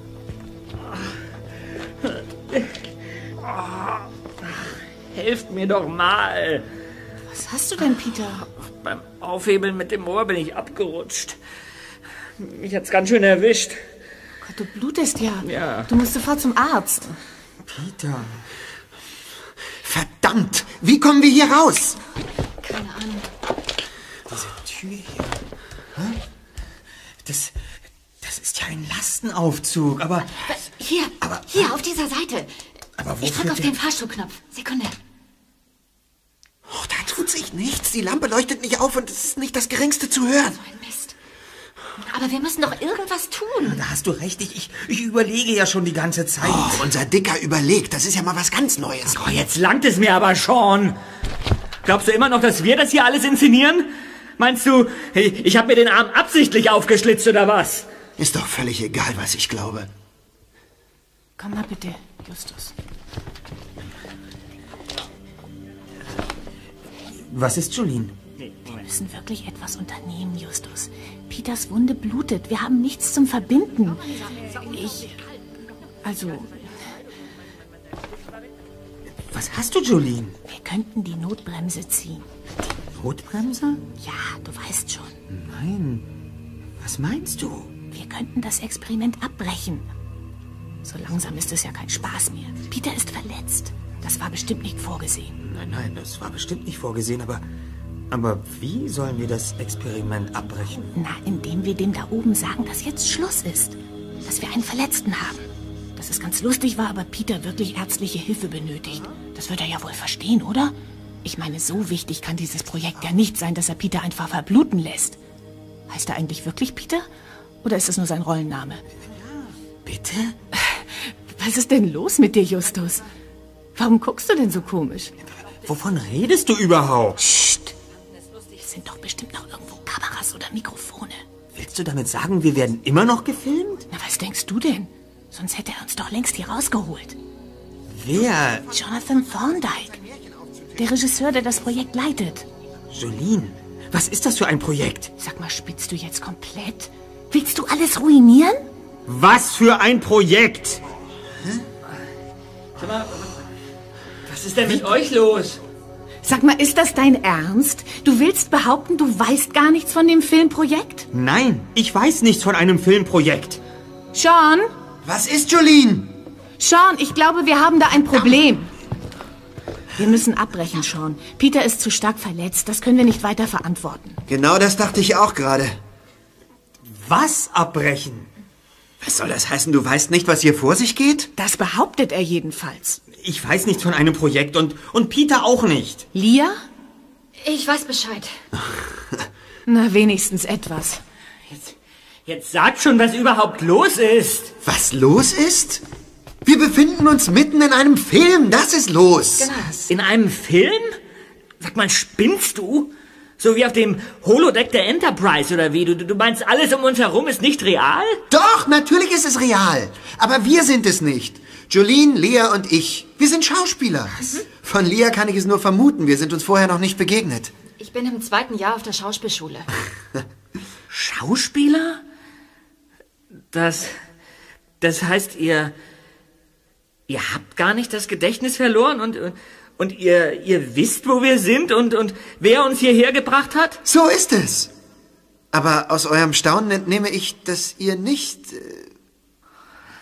Helft mir doch mal. Was hast du denn, Peter? Beim Aufhebeln mit dem Moor bin ich abgerutscht. Mich hat's ganz schön erwischt. Gott, du blutest ja. Ja. Du musst sofort zum Arzt. Peter. Verdammt! Wie kommen wir hier raus? Keine Ahnung. Diese Tür hier. Hä? Das ist ja ein Lastenaufzug, aber... Hier, auf dieser Seite. Aber wo Ich drück auf den Fahrstuhlknopf. Sekunde. Oh, da tut sich nichts. Die Lampe leuchtet nicht auf und es ist nicht das Geringste zu hören. So ein Mist. Aber wir müssen doch irgendwas tun. Da hast du recht. Ich überlege ja schon die ganze Zeit. Oh, unser Dicker überlegt. Das ist ja mal was ganz Neues. Oh, jetzt langt es mir aber schon. Glaubst du immer noch, dass wir das hier alles inszenieren? Meinst du, ich habe mir den Arm absichtlich aufgeschlitzt oder was? Ist doch völlig egal, was ich glaube. Komm mal bitte, Justus. Was ist Jolene? Wir müssen wirklich etwas unternehmen, Justus. Peters Wunde blutet. Wir haben nichts zum Verbinden. Was hast du, Jolene? Wir könnten die Notbremse ziehen. Notbremse? Ja, du weißt schon. Nein. Was meinst du? Wir könnten das Experiment abbrechen. So langsam ist es ja kein Spaß mehr. Peter ist verletzt. Das war bestimmt nicht vorgesehen. Nein, das war bestimmt nicht vorgesehen, aber wie sollen wir das Experiment abbrechen? Na, indem wir dem da oben sagen, dass jetzt Schluss ist. Dass wir einen Verletzten haben. Dass es ganz lustig war, aber Peter wirklich ärztliche Hilfe benötigt. Das wird er ja wohl verstehen, oder? Ich meine, so wichtig kann dieses Projekt ja nicht sein, dass er Peter einfach verbluten lässt. Heißt er eigentlich wirklich Peter? Oder ist es nur sein Rollenname? Bitte? Was ist denn los mit dir, Justus? Warum guckst du denn so komisch? Wovon redest du überhaupt? Psst! Es sind doch bestimmt noch irgendwo Kameras oder Mikrofone. Willst du damit sagen, wir werden immer noch gefilmt? Na, was denkst du denn? Sonst hätte er uns doch längst hier rausgeholt. Wer? Jonathan Thorndike. Der Regisseur, der das Projekt leitet. Jolene, was ist das für ein Projekt? Sag mal, spinnst du jetzt komplett? Willst du alles ruinieren? Was für ein Projekt? Sag mal, was ist denn mit euch los? Sag mal, ist das dein Ernst? Du willst behaupten, du weißt gar nichts von dem Filmprojekt? Nein, ich weiß nichts von einem Filmprojekt. Sean? Was ist, Jolene? Sean, ich glaube, wir haben da ein Problem. Wir müssen abbrechen, Sean. Peter ist zu stark verletzt. Das können wir nicht weiter verantworten. Genau das dachte ich auch gerade. Was abbrechen? Was soll das heißen? Du weißt nicht, was hier vor sich geht? Das behauptet er jedenfalls. Ich weiß nichts von einem Projekt und Peter auch nicht. Lia? Ich weiß Bescheid. Na, wenigstens etwas. Jetzt sag schon, was überhaupt los ist. Was los ist? Wir befinden uns mitten in einem Film. Das ist los. Genau. In einem Film? Sag mal, spinnst du? So wie auf dem Holodeck der Enterprise oder wie? Du meinst, alles um uns herum ist nicht real? Doch, natürlich ist es real. Aber wir sind es nicht. Jolene, Lea und ich. Wir sind Schauspieler. Von Lea kann ich es nur vermuten. Wir sind uns vorher noch nicht begegnet. Ich bin im 2. Jahr auf der Schauspielschule. Schauspieler? Das heißt, ihr habt gar nicht das Gedächtnis verloren und ihr wisst, wo wir sind und wer uns hierher gebracht hat? So ist es. Aber aus eurem Staunen entnehme ich, dass ihr nicht...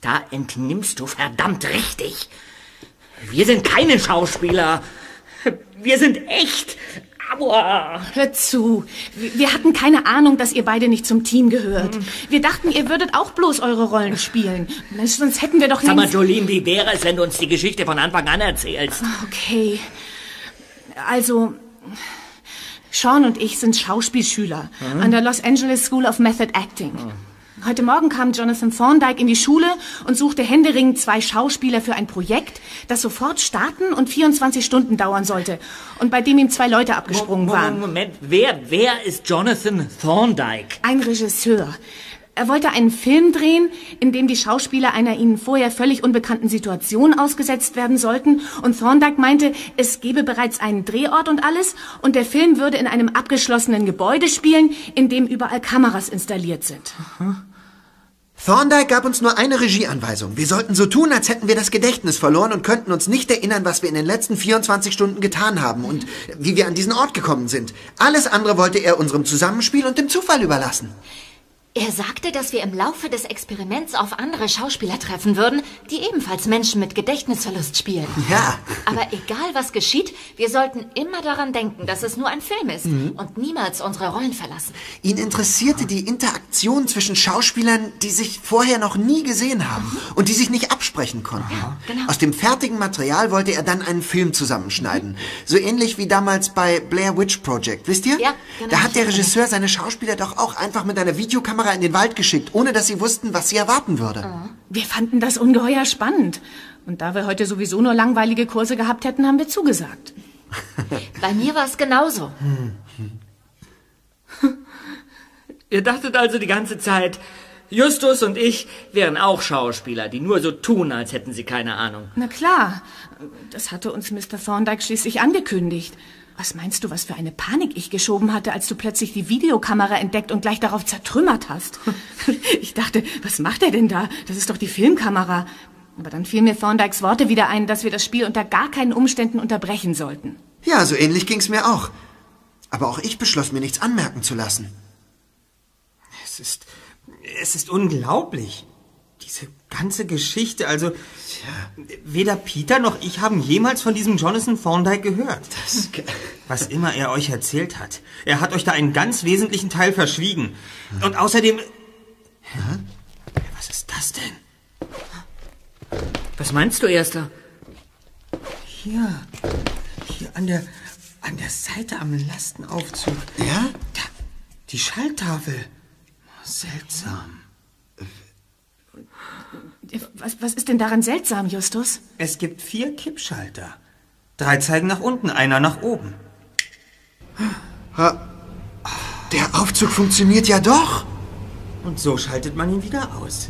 Da entnimmst du verdammt richtig. Wir sind keine Schauspieler. Wir sind echt. Aua. Hört zu. Wir hatten keine Ahnung, dass ihr beide nicht zum Team gehört. Wir dachten, ihr würdet auch bloß eure Rollen spielen. Sonst hätten wir doch Sag mal, längst... Jolene, wie wäre es, wenn du uns die Geschichte von Anfang an erzählst? Okay. Also, Sean und ich sind Schauspielschüler an der Los Angeles School of Method Acting. Heute Morgen kam Jonathan Thorndyke in die Schule und suchte händeringend 2 Schauspieler für ein Projekt, das sofort starten und 24 Stunden dauern sollte und bei dem ihm 2 Leute abgesprungen waren. Moment, wer ist Jonathan Thorndyke? Ein Regisseur. Er wollte einen Film drehen, in dem die Schauspieler einer ihnen vorher völlig unbekannten Situation ausgesetzt werden sollten. Und Thorndyke meinte, es gebe bereits einen Drehort und alles. Und der Film würde in einem abgeschlossenen Gebäude spielen, in dem überall Kameras installiert sind. Thorndyke gab uns nur eine Regieanweisung. Wir sollten so tun, als hätten wir das Gedächtnis verloren und könnten uns nicht erinnern, was wir in den letzten 24 Stunden getan haben und wie wir an diesen Ort gekommen sind. Alles andere wollte er unserem Zusammenspiel und dem Zufall überlassen. Er sagte, dass wir im Laufe des Experiments auf andere Schauspieler treffen würden, die ebenfalls Menschen mit Gedächtnisverlust spielen. Ja. Aber egal was geschieht, wir sollten immer daran denken, dass es nur ein Film ist und niemals unsere Rollen verlassen. Ihn interessierte die Interaktion zwischen Schauspielern, die sich vorher noch nie gesehen haben und die sich nicht absprechen konnten. Ja, genau. Aus dem fertigen Material wollte er dann einen Film zusammenschneiden. So ähnlich wie damals bei Blair Witch Project, wisst ihr? Ja, genau. Da hat der Regisseur seine Schauspieler doch auch einfach mit einer Videokamera in den Wald geschickt, ohne dass sie wussten, was sie erwarten würde. Wir fanden das ungeheuer spannend. Und da wir heute sowieso nur langweilige Kurse gehabt hätten, haben wir zugesagt. Bei mir war es genauso. Ihr dachtet also die ganze Zeit, Justus und ich wären auch Schauspieler, die nur so tun, als hätten sie keine Ahnung. Na klar, das hatte uns Mr. Thorndyke schließlich angekündigt. Was meinst du, was für eine Panik ich geschoben hatte, als du plötzlich die Videokamera entdeckt und gleich darauf zertrümmert hast? Ich dachte, was macht er denn da? Das ist doch die Filmkamera. Aber dann fielen mir Thorndykes Worte wieder ein, dass wir das Spiel unter gar keinen Umständen unterbrechen sollten. Ja, so ähnlich ging's mir auch. Aber auch ich beschloss, mir nichts anmerken zu lassen. Es ist unglaublich. Diese ganze Geschichte, also weder Peter noch ich haben jemals von diesem Jonathan Thorndyke gehört. Was immer er euch erzählt hat. Er hat euch da einen ganz wesentlichen Teil verschwiegen. Und außerdem... Was ist das denn? Was meinst du, Erster? Hier an der Seite am Lastenaufzug. Ja? Da, die Schalltafel. Seltsam. Was ist denn daran seltsam, Justus? Es gibt 4 Kippschalter. 3 zeigen nach unten, einer nach oben. Der Aufzug funktioniert ja doch. Und so schaltet man ihn wieder aus.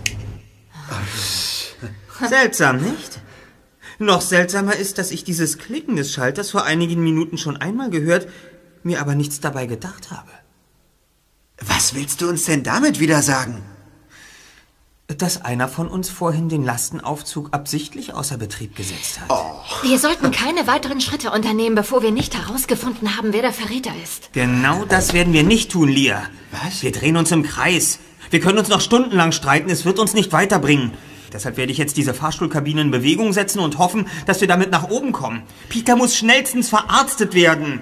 Seltsam, nicht? Noch seltsamer ist, dass ich dieses Klicken des Schalters vor einigen Minuten schon einmal gehört, mir aber nichts dabei gedacht habe. Was willst du uns denn damit wieder sagen? Dass einer von uns vorhin den Lastenaufzug absichtlich außer Betrieb gesetzt hat. Wir sollten keine weiteren Schritte unternehmen, bevor wir nicht herausgefunden haben, wer der Verräter ist. Genau das werden wir nicht tun, Lia. Was? Wir drehen uns im Kreis. Wir können uns noch stundenlang streiten, es wird uns nicht weiterbringen. Deshalb werde ich jetzt diese Fahrstuhlkabine in Bewegung setzen und hoffen, dass wir damit nach oben kommen. Peter muss schnellstens verarztet werden.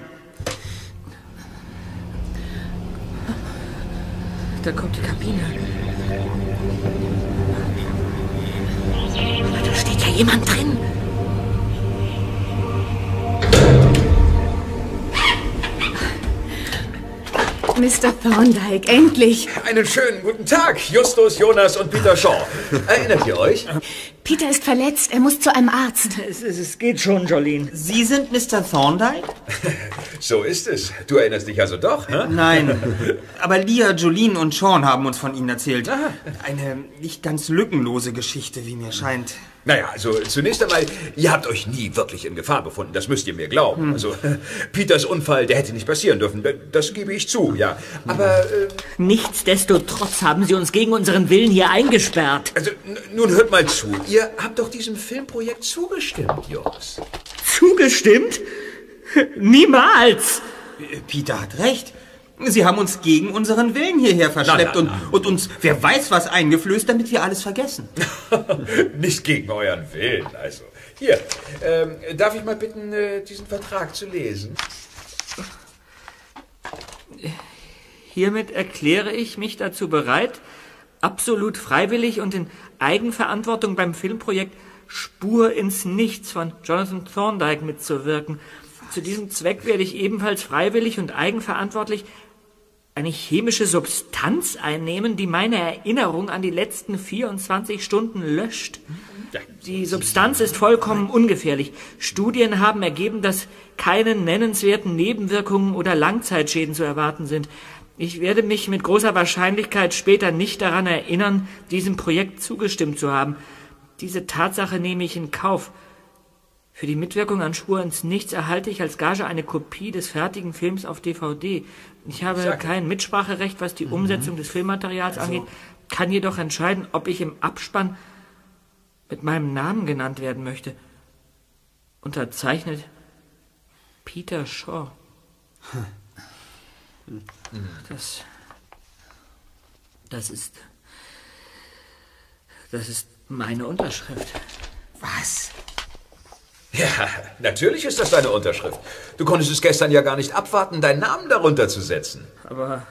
Da kommt die Kabine. Da steht ja jemand drin. Mr. Thorndyke, endlich. Einen schönen guten Tag, Justus, Jonas und Peter Shaw. Erinnert ihr euch? Peter ist verletzt, er muss zu einem Arzt. Es geht schon, Jolene. Sie sind Mr. Thorndyke? So ist es. Du erinnerst dich also doch, hä? Nein, aber Lia, Jolene und Sean haben uns von Ihnen erzählt. Eine nicht ganz lückenlose Geschichte, wie mir scheint. Naja, also zunächst einmal, ihr habt euch nie wirklich in Gefahr befunden, das müsst ihr mir glauben. Also, Peters Unfall, der hätte nicht passieren dürfen, das gebe ich zu, ja. Aber... Nichtsdestotrotz haben sie uns gegen unseren Willen hier eingesperrt. Also, nun hört mal zu, ihr habt doch diesem Filmprojekt zugestimmt, Jungs. Zugestimmt? Niemals! Peter hat recht. Sie haben uns gegen unseren Willen hierher verschleppt Na. und uns wer weiß was eingeflößt, damit wir alles vergessen. Nicht gegen euren Willen, also. Hier, darf ich mal bitten, diesen Vertrag zu lesen? Hiermit erkläre ich mich dazu bereit, absolut freiwillig und in Eigenverantwortung beim Filmprojekt Spur ins Nichts von Jonathan Thorndike mitzuwirken. Zu diesem Zweck werde ich ebenfalls freiwillig und eigenverantwortlich eine chemische Substanz einnehmen, die meine Erinnerung an die letzten 24 Stunden löscht. Die Substanz ist vollkommen ungefährlich. Studien haben ergeben, dass keine nennenswerten Nebenwirkungen oder Langzeitschäden zu erwarten sind. Ich werde mich mit großer Wahrscheinlichkeit später nicht daran erinnern, diesem Projekt zugestimmt zu haben. Diese Tatsache nehme ich in Kauf. Für die Mitwirkung an Spur ins Nichts erhalte ich als Gage eine Kopie des fertigen Films auf DVD. Ich habe kein Mitspracherecht, was die Umsetzung des Filmmaterials angeht, kann jedoch entscheiden, ob ich im Abspann mit meinem Namen genannt werden möchte. Unterzeichnet Peter Shaw. Das ist meine Unterschrift. Was? Ja, natürlich ist das deine Unterschrift. Du konntest es gestern ja gar nicht abwarten, deinen Namen darunter zu setzen. Aber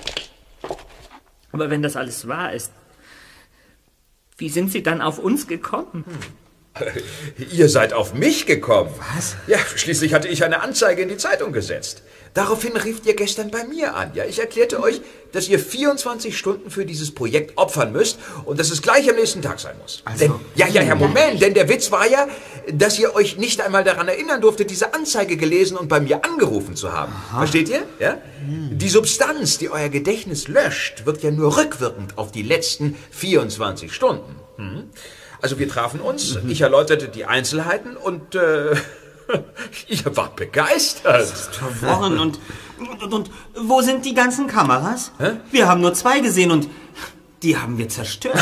wenn das alles wahr ist, wie sind Sie dann auf uns gekommen? Ihr seid auf mich gekommen. Was? Ja, schließlich hatte ich eine Anzeige in die Zeitung gesetzt. Daraufhin rieft ihr gestern bei mir an. Ja, ich erklärte euch, dass ihr 24 Stunden für dieses Projekt opfern müsst und dass es gleich am nächsten Tag sein muss. Also, Moment, denn der Witz war ja, dass ihr euch nicht einmal daran erinnern durftet, diese Anzeige gelesen und bei mir angerufen zu haben. Aha. Versteht ihr? Ja? Die Substanz, die euer Gedächtnis löscht, wirkt ja nur rückwirkend auf die letzten 24 Stunden. Also wir trafen uns, ich erläuterte die Einzelheiten und ich war begeistert. Das ist verworren. Und wo sind die ganzen Kameras? Hä? Wir haben nur 2 gesehen und die haben wir zerstört.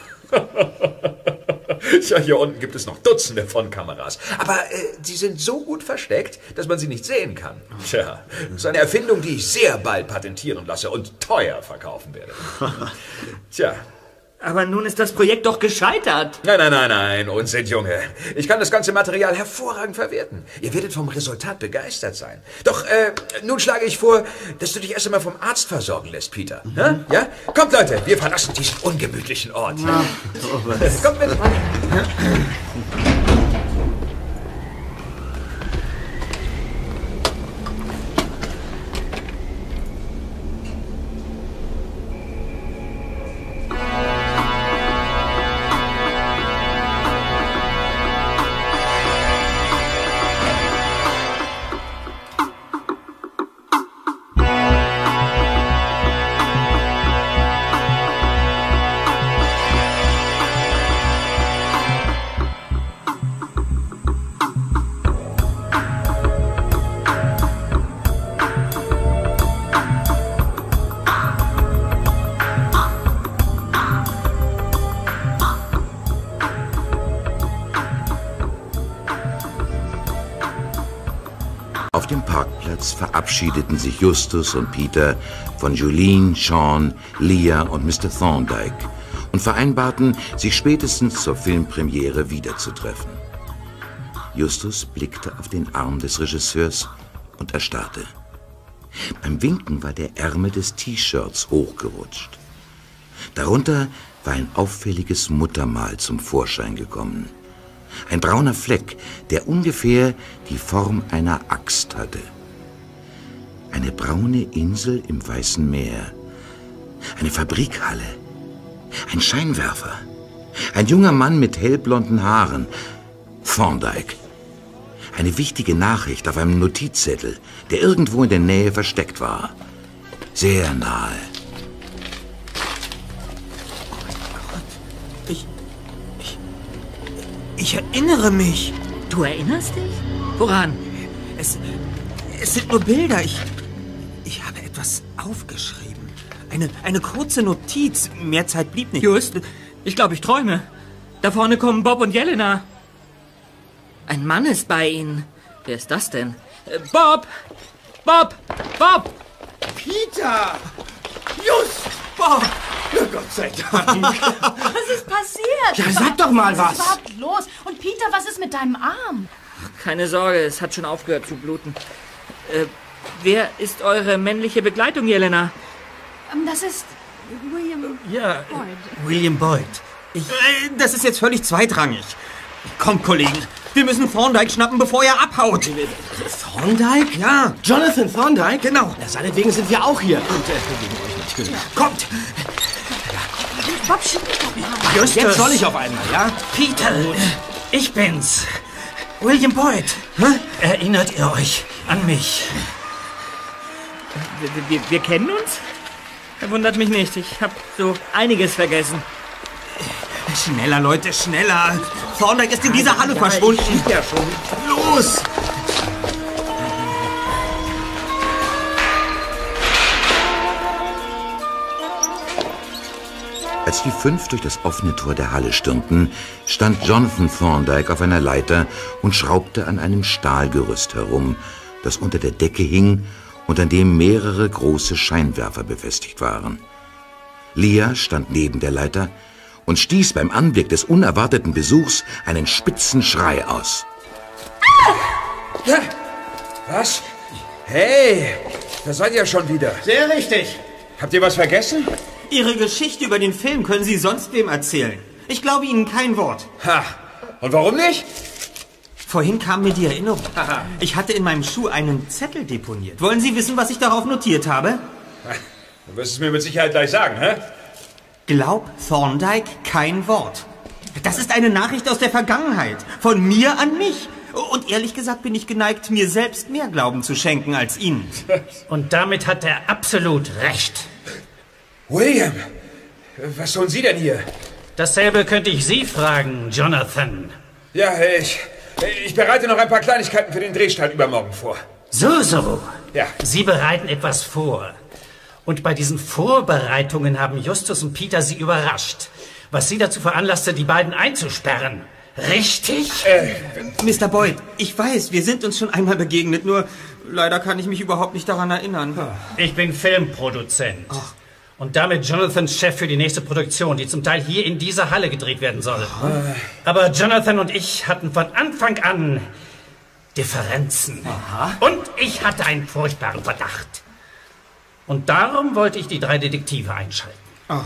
Ja, hier unten gibt es noch Dutzende von Kameras. Aber die sind so gut versteckt, dass man sie nicht sehen kann. Tja, das ist eine Erfindung, die ich sehr bald patentieren lasse und teuer verkaufen werde. Tja. Aber nun ist das Projekt doch gescheitert. Nein, Unsinn, Junge. Ich kann das ganze Material hervorragend verwerten. Ihr werdet vom Resultat begeistert sein. Doch nun schlage ich vor, dass du dich erst einmal vom Arzt versorgen lässt, Peter. Ja? Kommt, Leute, wir verlassen diesen ungemütlichen Ort. Ja. Kommt mit. Auf dem Parkplatz verabschiedeten sich Justus und Peter von Julene, Sean, Leah und Mr. Thorndike und vereinbarten, sich spätestens zur Filmpremiere wiederzutreffen. Justus blickte auf den Arm des Regisseurs und erstarrte. Beim Winken war der Ärmel des T-Shirts hochgerutscht. Darunter war ein auffälliges Muttermal zum Vorschein gekommen. Ein brauner Fleck, der ungefähr die Form einer Axt hatte. Eine braune Insel im Weißen Meer. Eine Fabrikhalle. Ein Scheinwerfer. Ein junger Mann mit hellblonden Haaren. Thorndike. Eine wichtige Nachricht auf einem Notizzettel, der irgendwo in der Nähe versteckt war. Sehr nahe. Ich erinnere mich. Du erinnerst dich? Woran? Es sind nur Bilder. Ich habe etwas aufgeschrieben. Eine kurze Notiz. Mehr Zeit blieb nicht. Just, ich glaube, ich träume. Da vorne kommen Bob und Jelena. Ein Mann ist bei ihnen. Wer ist das denn? Bob! Bob! Bob! Peter! Just! Boah. Na Gott sei Dank. Was ist passiert? Ja, sag doch mal was. Was ist überhaupt los? Und Peter, was ist mit deinem Arm? Keine Sorge, es hat schon aufgehört zu bluten. Wer ist eure männliche Begleitung, Jelena? Das ist William Ja, Boyd. William Boyd. Das ist jetzt völlig zweitrangig. Kommt, Kollegen, wir müssen Thorndyke schnappen, bevor er abhaut. Thorndyke? Ja. Jonathan Thorndyke? Genau. Ja, seinetwegen sind wir auch hier. Und wegen euch natürlich. Kommt. Bob, schieb mich doch mal. Justus. Jetzt soll ich auf einmal, ja? Peter, ich bin's. William Boyd. Erinnert ihr euch an mich? Wir kennen uns? Wundert mich nicht, ich habe so einiges vergessen. Schneller, Leute, schneller. Thorndyke ist in dieser Halle verschwunden. Ja, schon. Los! Als die 5 durch das offene Tor der Halle stürmten, stand Jonathan Thorndyke auf einer Leiter und schraubte an einem Stahlgerüst herum, das unter der Decke hing und an dem mehrere große Scheinwerfer befestigt waren. Leah stand neben der Leiter und stieß beim Anblick des unerwarteten Besuchs einen spitzen Schrei aus. Ja. Was? Hey, da seid ihr schon wieder. Sehr richtig. Habt ihr was vergessen? Ihre Geschichte über den Film können Sie sonst wem erzählen. Ich glaube Ihnen kein Wort. Ha. Und warum nicht? Vorhin kam mir die Erinnerung. Ich hatte in meinem Schuh einen Zettel deponiert. Wollen Sie wissen, was ich darauf notiert habe? Du wirst es mir mit Sicherheit gleich sagen, hä? Glaub Thorndyke kein Wort. Das ist eine Nachricht aus der Vergangenheit. Von mir an mich. Und ehrlich gesagt bin ich geneigt, mir selbst mehr Glauben zu schenken als Ihnen. Und damit hat er absolut recht. William, was tun Sie denn hier? Dasselbe könnte ich Sie fragen, Jonathan. Ja, ich bereite noch ein paar Kleinigkeiten für den Drehstart übermorgen vor. So. Ja. Sie bereiten etwas vor. Und bei diesen Vorbereitungen haben Justus und Peter Sie überrascht, was Sie dazu veranlasste, die beiden einzusperren. Richtig? Mr. Boyd, ich weiß, wir sind uns schon einmal begegnet, nur leider kann ich mich überhaupt nicht daran erinnern. Ich bin Filmproduzent. Ach. Und damit Jonathans Chef für die nächste Produktion, die zum Teil hier in dieser Halle gedreht werden soll. Aber Jonathan und ich hatten von Anfang an Differenzen. Aha. Und ich hatte einen furchtbaren Verdacht. Und darum wollte ich die 3 Detektive einschalten. Ach,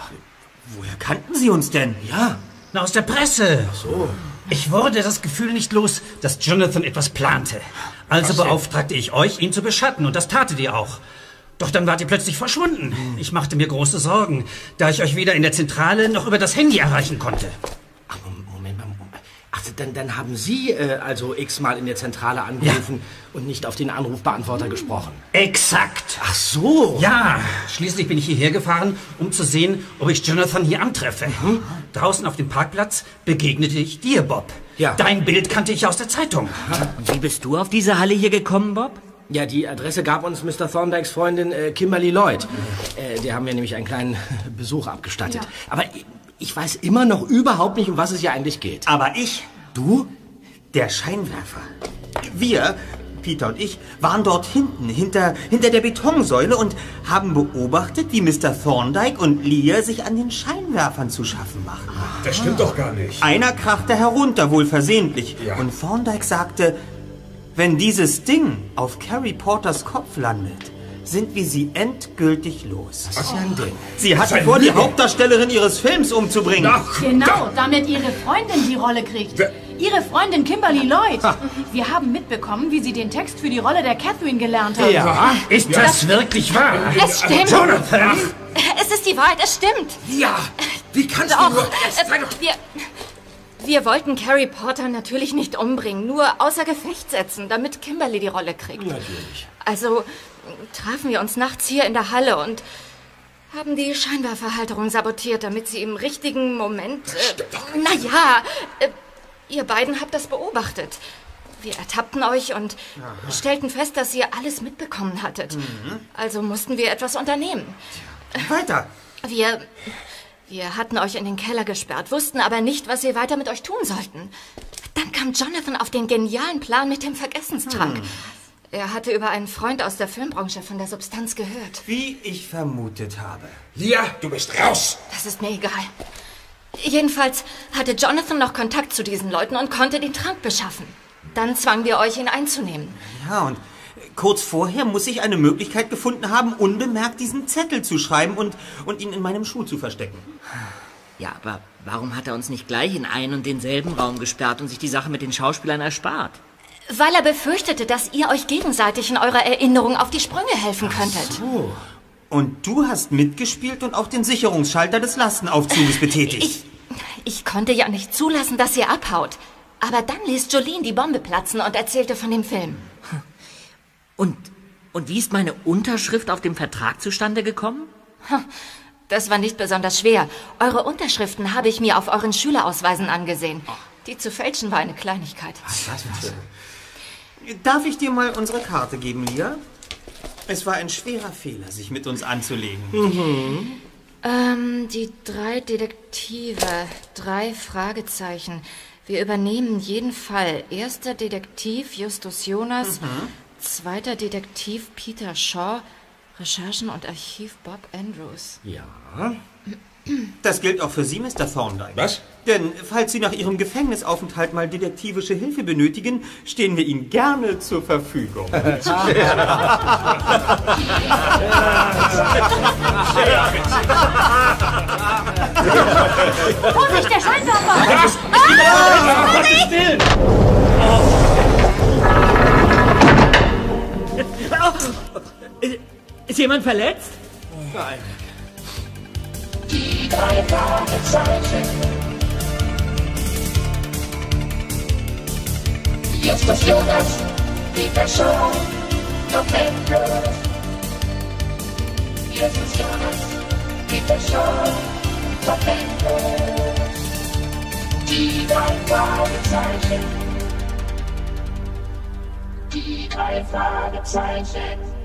woher kannten Sie uns denn? Ja, aus der Presse. Ach so. Ich wurde das Gefühl nicht los, dass Jonathan etwas plante. Also beauftragte ich euch, ihn zu beschatten. Und das tatet ihr auch. Doch dann wart ihr plötzlich verschwunden. Ich machte mir große Sorgen, da ich euch weder in der Zentrale noch über das Handy erreichen konnte. Ach, Moment mal. Ach, dann haben Sie also x-mal in der Zentrale angerufen und nicht auf den Anrufbeantworter gesprochen. Exakt. Ach so. Ja, schließlich bin ich hierher gefahren, um zu sehen, ob ich Jonathan hier antreffe. Draußen auf dem Parkplatz begegnete ich dir, Bob. Ja. Dein Bild kannte ich aus der Zeitung. Und wie bist du auf diese Halle hier gekommen, Bob? Ja, die Adresse gab uns Mr. Thorndykes Freundin Kimberly Lloyd. Der haben wir nämlich einen kleinen Besuch abgestattet. Ja. Aber ich weiß immer noch überhaupt nicht, um was es hier eigentlich geht. Aber ich? Du? Der Scheinwerfer. Wir, Peter und ich, waren dort hinten, hinter der Betonsäule und haben beobachtet, wie Mr. Thorndyke und Leah sich an den Scheinwerfern zu schaffen machen. Das stimmt doch gar nicht. Einer krachte herunter, wohl versehentlich. Ja. Und Thorndyke sagte, wenn dieses Ding auf Carrie Porters Kopf landet, sind wir sie endgültig los. Das ist ja ein Ding. Sie hatte vor, die Hauptdarstellerin ihres Films umzubringen. Genau, damit ihre Freundin die Rolle kriegt. Ihre Freundin Kimberly Lloyd. Wir haben mitbekommen, wie sie den Text für die Rolle der Catherine gelernt hat. Ja, ist das wirklich wahr? Es stimmt. Jonathan! Es ist die Wahrheit, es stimmt. Ja, wie kannst Doch, du nur... Wir wollten Carrie Porter natürlich nicht umbringen, nur außer Gefecht setzen, damit Kimberly die Rolle kriegt. Natürlich. Also trafen wir uns nachts hier in der Halle und haben die Scheinwerferhalterung sabotiert, damit sie im richtigen Moment... ihr beiden habt das beobachtet. Wir ertappten euch und stellten fest, dass ihr alles mitbekommen hattet. Also mussten wir etwas unternehmen. Weiter. Wir hatten euch in den Keller gesperrt, wussten aber nicht, was wir weiter mit euch tun sollten. Dann kam Jonathan auf den genialen Plan mit dem Vergessenstrank. Er hatte über einen Freund aus der Filmbranche von der Substanz gehört. Wie ich vermutet habe. Lia, du bist raus! Das ist mir egal. Jedenfalls hatte Jonathan noch Kontakt zu diesen Leuten und konnte den Trank beschaffen. Dann zwangen wir euch, ihn einzunehmen. Ja, und kurz vorher muss ich eine Möglichkeit gefunden haben, unbemerkt diesen Zettel zu schreiben und ihn in meinem Schuh zu verstecken. Ja, aber warum hat er uns nicht gleich in einen und denselben Raum gesperrt und sich die Sache mit den Schauspielern erspart? Weil er befürchtete, dass ihr euch gegenseitig in eurer Erinnerung auf die Sprünge helfen könntet. Ach so. Und du hast mitgespielt und auch den Sicherungsschalter des Lastenaufzuges betätigt. Ich konnte ja nicht zulassen, dass ihr abhaut. Aber dann ließ Jolene die Bombe platzen und erzählte von dem Film. Und wie ist meine Unterschrift auf dem Vertrag zustande gekommen? Das war nicht besonders schwer. Eure Unterschriften habe ich mir auf euren Schülerausweisen angesehen. Die zu fälschen war eine Kleinigkeit. Was? Darf ich dir mal unsere Karte geben, Lia? Es war ein schwerer Fehler, sich mit uns anzulegen. Die 3 Detektive, 3 Fragezeichen. Wir übernehmen jeden Fall. 1. Detektiv Justus Jonas, 2. Detektiv Peter Shaw, Recherchen und Archiv Bob Andrews. Ja. Das gilt auch für Sie, Mr. Thorndyke. Was? Denn falls Sie nach Ihrem Gefängnisaufenthalt mal detektivische Hilfe benötigen, stehen wir Ihnen gerne zur Verfügung. Vorsicht, der Scheinwerfer! Ist jemand verletzt? Nein. Die 3 Fragezeichen. Justus Jonas, Peter Shaw, Bob Andrews. Justus Jonas, Peter Shaw, Bob Andrews. Die 3 Fragezeichen. Die 3 Fragezeichen.